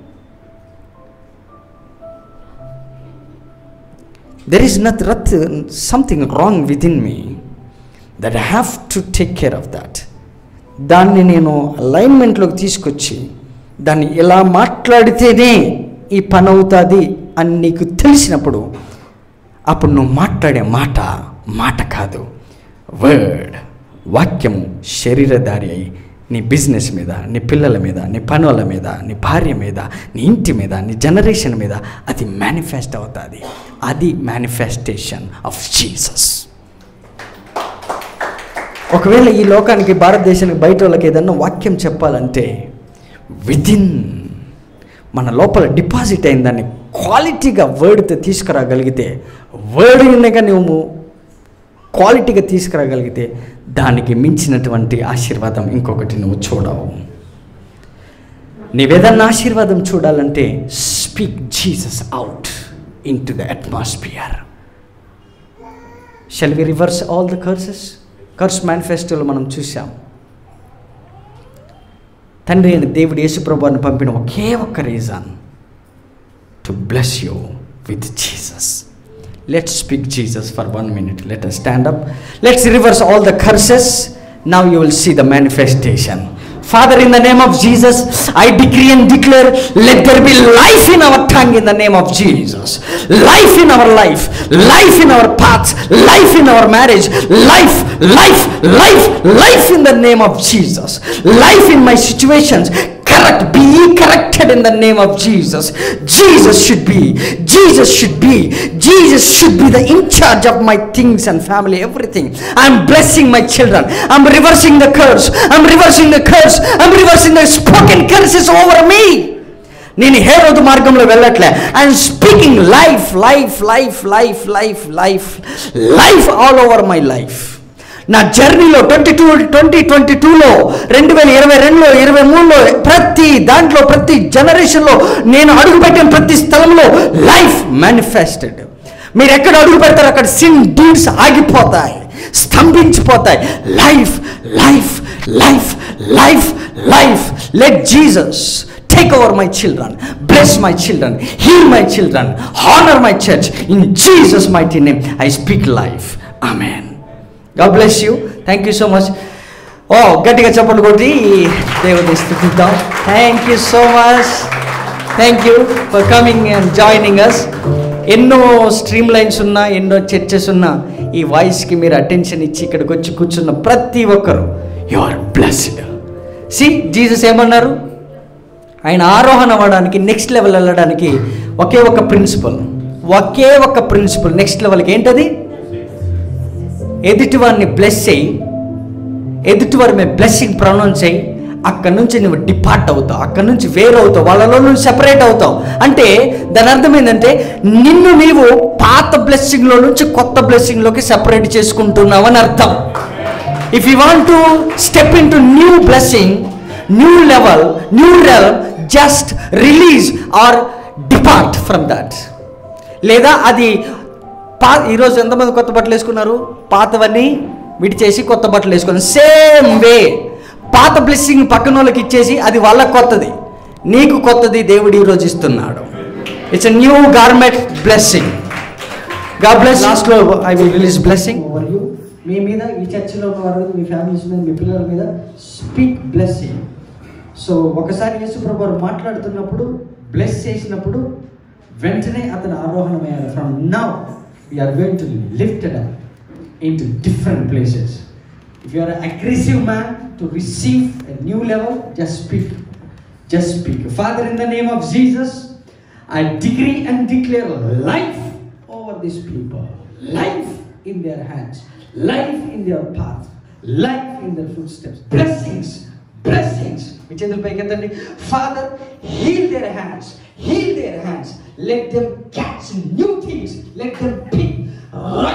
There is not right something wrong within me that I have to take care of that. దాన్ని నేను అలైన్మెంట్లోకి తీసుకొచ్చి దాన్ని ఎలా మాట్లాడితేనే ఈ పని అవుతుంది అని నీకు తెలిసినప్పుడు, అప్పుడు నువ్వు మాట్లాడే మాట మాట కాదు, వర్డ్, వాక్యం శరీరధారి అయి నీ బిజినెస్ మీద, నీ పిల్లల మీద, నీ పనుల మీద, నీ భార్య మీద, నీ ఇంటి మీద, నీ జనరేషన్ మీద అది మేనిఫెస్ట్ అవుతుంది. అది మేనిఫెస్టేషన్ ఆఫ్ జీసస్. ఒకవేళ ఈ లోకానికి, భారతదేశానికి బయట వాళ్ళకి ఏదన్నా వాక్యం చెప్పాలంటే విదిన్ మన లోపల డిపాజిట్ అయిన దాన్ని క్వాలిటీగా వర్డ్తో తీసుకురాగలిగితే, వర్డ్ వినగా నువ్వు క్వాలిటీగా తీసుకురాగలిగితే దానికి మించినటువంటి ఆశీర్వాదం ఇంకొకటి నువ్వు చూడవు. నీవేదన్నా ఆశీర్వాదం చూడాలంటే speak Jesus out into the atmosphere. Shall we reverse all the curses? Curse మేనిఫెస్టోలో మనం చూసాం. తండ్రి అయిన దేవుడు యేసుప్రభువుని పంపిన ఒకే ఒక్క reason, to bless you with Jesus. Let's speak Jesus for one minute. Let us stand up. Let's reverse all the curses. Now you will see the manifestation. Father, in the name of Jesus, I decree and declare, let there be life in our tongue in the name of Jesus. Life in our life, life in our paths, life in our marriage, life, life, life, life in the name of Jesus. Life in my situations. Correct, be ye corrected in the name of Jesus. Jesus should be, Jesus should be, Jesus should be the in charge of my things and family, everything. I'm blessing my children. I'm reversing the curse. I'm reversing the curse. I'm reversing the spoken curses over me. నేను హేరోదు మార్గంలో వెళ్ళట్లే. I'm speaking life, life, life, life, life, life, life all over my life. నా జర్నీలో ట్వంటీ టూ ట్వంటీ ట్వంటీ టూలో రెండు వేల ఇరవై రెండులో ఇరవై మూడులో ప్రతి దాంట్లో, ప్రతి జనరేషన్లో నేను అడుగుపెట్టిన ప్రతి స్థలంలో లైఫ్ మేనిఫెస్టెడ్. మీరు ఎక్కడ అడుగు పెడతారో అక్కడ సిన్ డీడ్స్ ఆగిపోతాయి, స్తంభించిపోతాయి. Life, life, life, life, life. Let Jesus take over my children, bless my children, heal my children, honor my church. In Jesus' mighty name, I speak life. Amen. God bless you. Thank you so much. Oh, గట్టిగా చప్పట్లు కొట్టి దేవుని స్తుతిద్దాం. Thank you so much. Thank you for coming and joining us. ఎన్నో స్ట్రీమ్ లైన్స్ ఉన్నా, ఎన్నో చర్చెస్ ఉన్నా, ఈ వాయిస్కి మీరు అటెన్షన్ ఇచ్చి ఇక్కడికి వచ్చి కూర్చున్న ప్రతి ఒక్కరు, you are blessed. See Jesus ఏమన్నారు? ఆయన ఆరోహణ అవ్వడానికి, నెక్స్ట్ లెవెల్ వెళ్ళడానికి ఒకే ఒక ప్రిన్సిపల్, ఒకే ఒక ప్రిన్సిపల్ నెక్స్ట్ లెవెల్కి. ఏంటది? ఎదుటివారిని బ్లెస్ చేయి, ఎదుటివారి మీద బ్లెస్సింగ్ ప్రొనౌన్స్ చేయి. అక్కడ నుంచి నువ్వు డిపార్ట్ అవుతావు, అక్కడ నుంచి వేరవుతావు, వాళ్ళలో నువ్వు సెపరేట్ అవుతావు. అంటే దాని అర్థం ఏంటంటే నిన్ను నీవు పాత బ్లెస్సింగ్లో నుంచి కొత్త బ్లెస్సింగ్లోకి సెపరేట్ చేసుకుంటున్నావు అని అర్థం. If you want to step into new blessing, new level, new realm, just release or depart from that. లేదా అది పా ఈరోజు ఎంతమంది కొత్త బట్టలు వేసుకున్నారు? పాతవన్నీ విడిచేసి కొత్త బట్టలు వేసుకున్నారు. సేమ్ వే పాత బ్లెస్సింగ్ పక్కన వాళ్ళకి ఇచ్చేసి అది వాళ్ళకి కొత్తది, నీకు కొత్తది దేవుడు ఈరోజు ఇస్తున్నాడు. It's a new garment blessing. God bless. లాస్ట్లో I will release blessing over you. మీ మీద, ఈ చర్చిలో ఉన్న వారి మీద, మీ ఫ్యామిలీస్ మీద, మీ పిల్లల మీద స్పీక్ బ్లెస్సింగ్. సో ఒకసారి యేసు ప్రభువు మాట్లాడుతున్నప్పుడు, బ్లెస్ చేసినప్పుడు వెంటనే అతను ఆరోహణమయ్యారు. From now we're going to lifted up into different places. If you are an aggressive man to receive a new level, just speak, just speak. Father, in the name of Jesus, I decree and declare life over these people, life in their hands, life in their path, life in their footsteps, blessings, blessings. Which is the Father, heal their hands, heal their hands. Let them catch new things, let them pick right things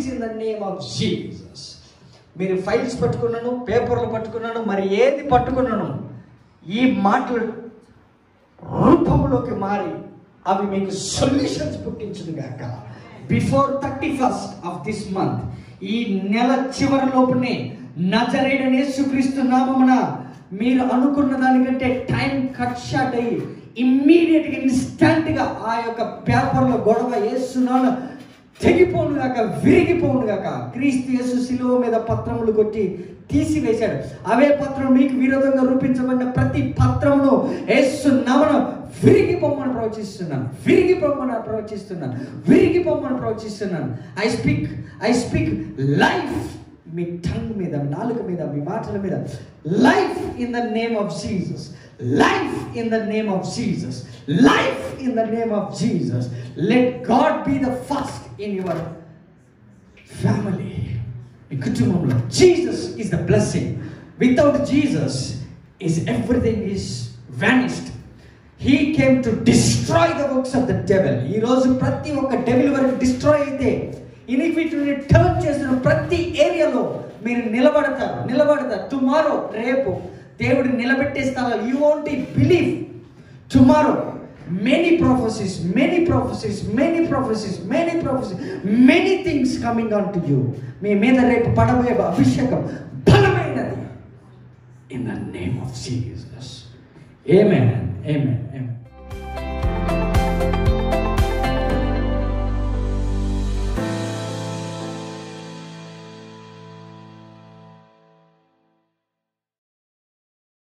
is in the name of Jesus. మీరు ఫైల్స్ పట్టుకున్నాను, పేపర్లు పట్టుకున్నాను, మరి ఏది పట్టుకున్నాను, ఈ మాటలు రూపంలోకి మారి అవి మీకు సొల్యూషన్స్ పుట్టించును గాక. Before thirty first of this month, ఈ నెల చివరి లోపునే నజరేయుడైన యేసుక్రీస్తు నామమున మీరు అనుకున్న దానికంటే టైం కట్ షార్ట్ అయ్యి ఇమ్మీడియట్గా ఇన్స్టంట్గా ఆ యొక్క పేపర్లో గొడవ యేసునామమున తెగిపోను గాక, విరిగిపోను గాక. క్రీస్తు యేసు శిలువ మీద పత్రములు కొట్టి తీసివేశాడు. అవే పత్రం మీకు విరోధంగా రూపించబడిన ప్రతి పత్రమును యేసు నామమున విరిగిపోమని ప్రవచిస్తున్నాను, విరిగిపోమని ప్రవచిస్తున్నాను, విరిగిపోమని ప్రవచిస్తున్నాను. I speak I speak life మీ టంగ్ మీద, నాలుక మీద, మీ మాటల మీద. Life in the name of Jesus, life in the name of Jesus, life in the name of Jesus. Let God be the first in your family. మీ కుటుంబంలో Jesus is the blessing. Without Jesus is everything is vanished. He came to destroy the works of the devil. ఈరోజు ప్రతి ఒక్క డెవిల్ వరకు డిస్ట్రాయ్ అయితే ఇనిక్విటీని టర్న్ చేసిన ప్రతి ఏరియాలో మీరు నిలబడతారు, నిలబడతారు. టుమారో, రేపు దేవుడు నిలబెట్టే స్థలాలు you want believe. Tomorrow many prophecies, many prophecies, many prophecies, many prophecies, many things coming on to you. మీ మీద రేపు పడబోయే అభిషేకం బలమైనది. In the name of Jesus. Amen. Amen. Amen.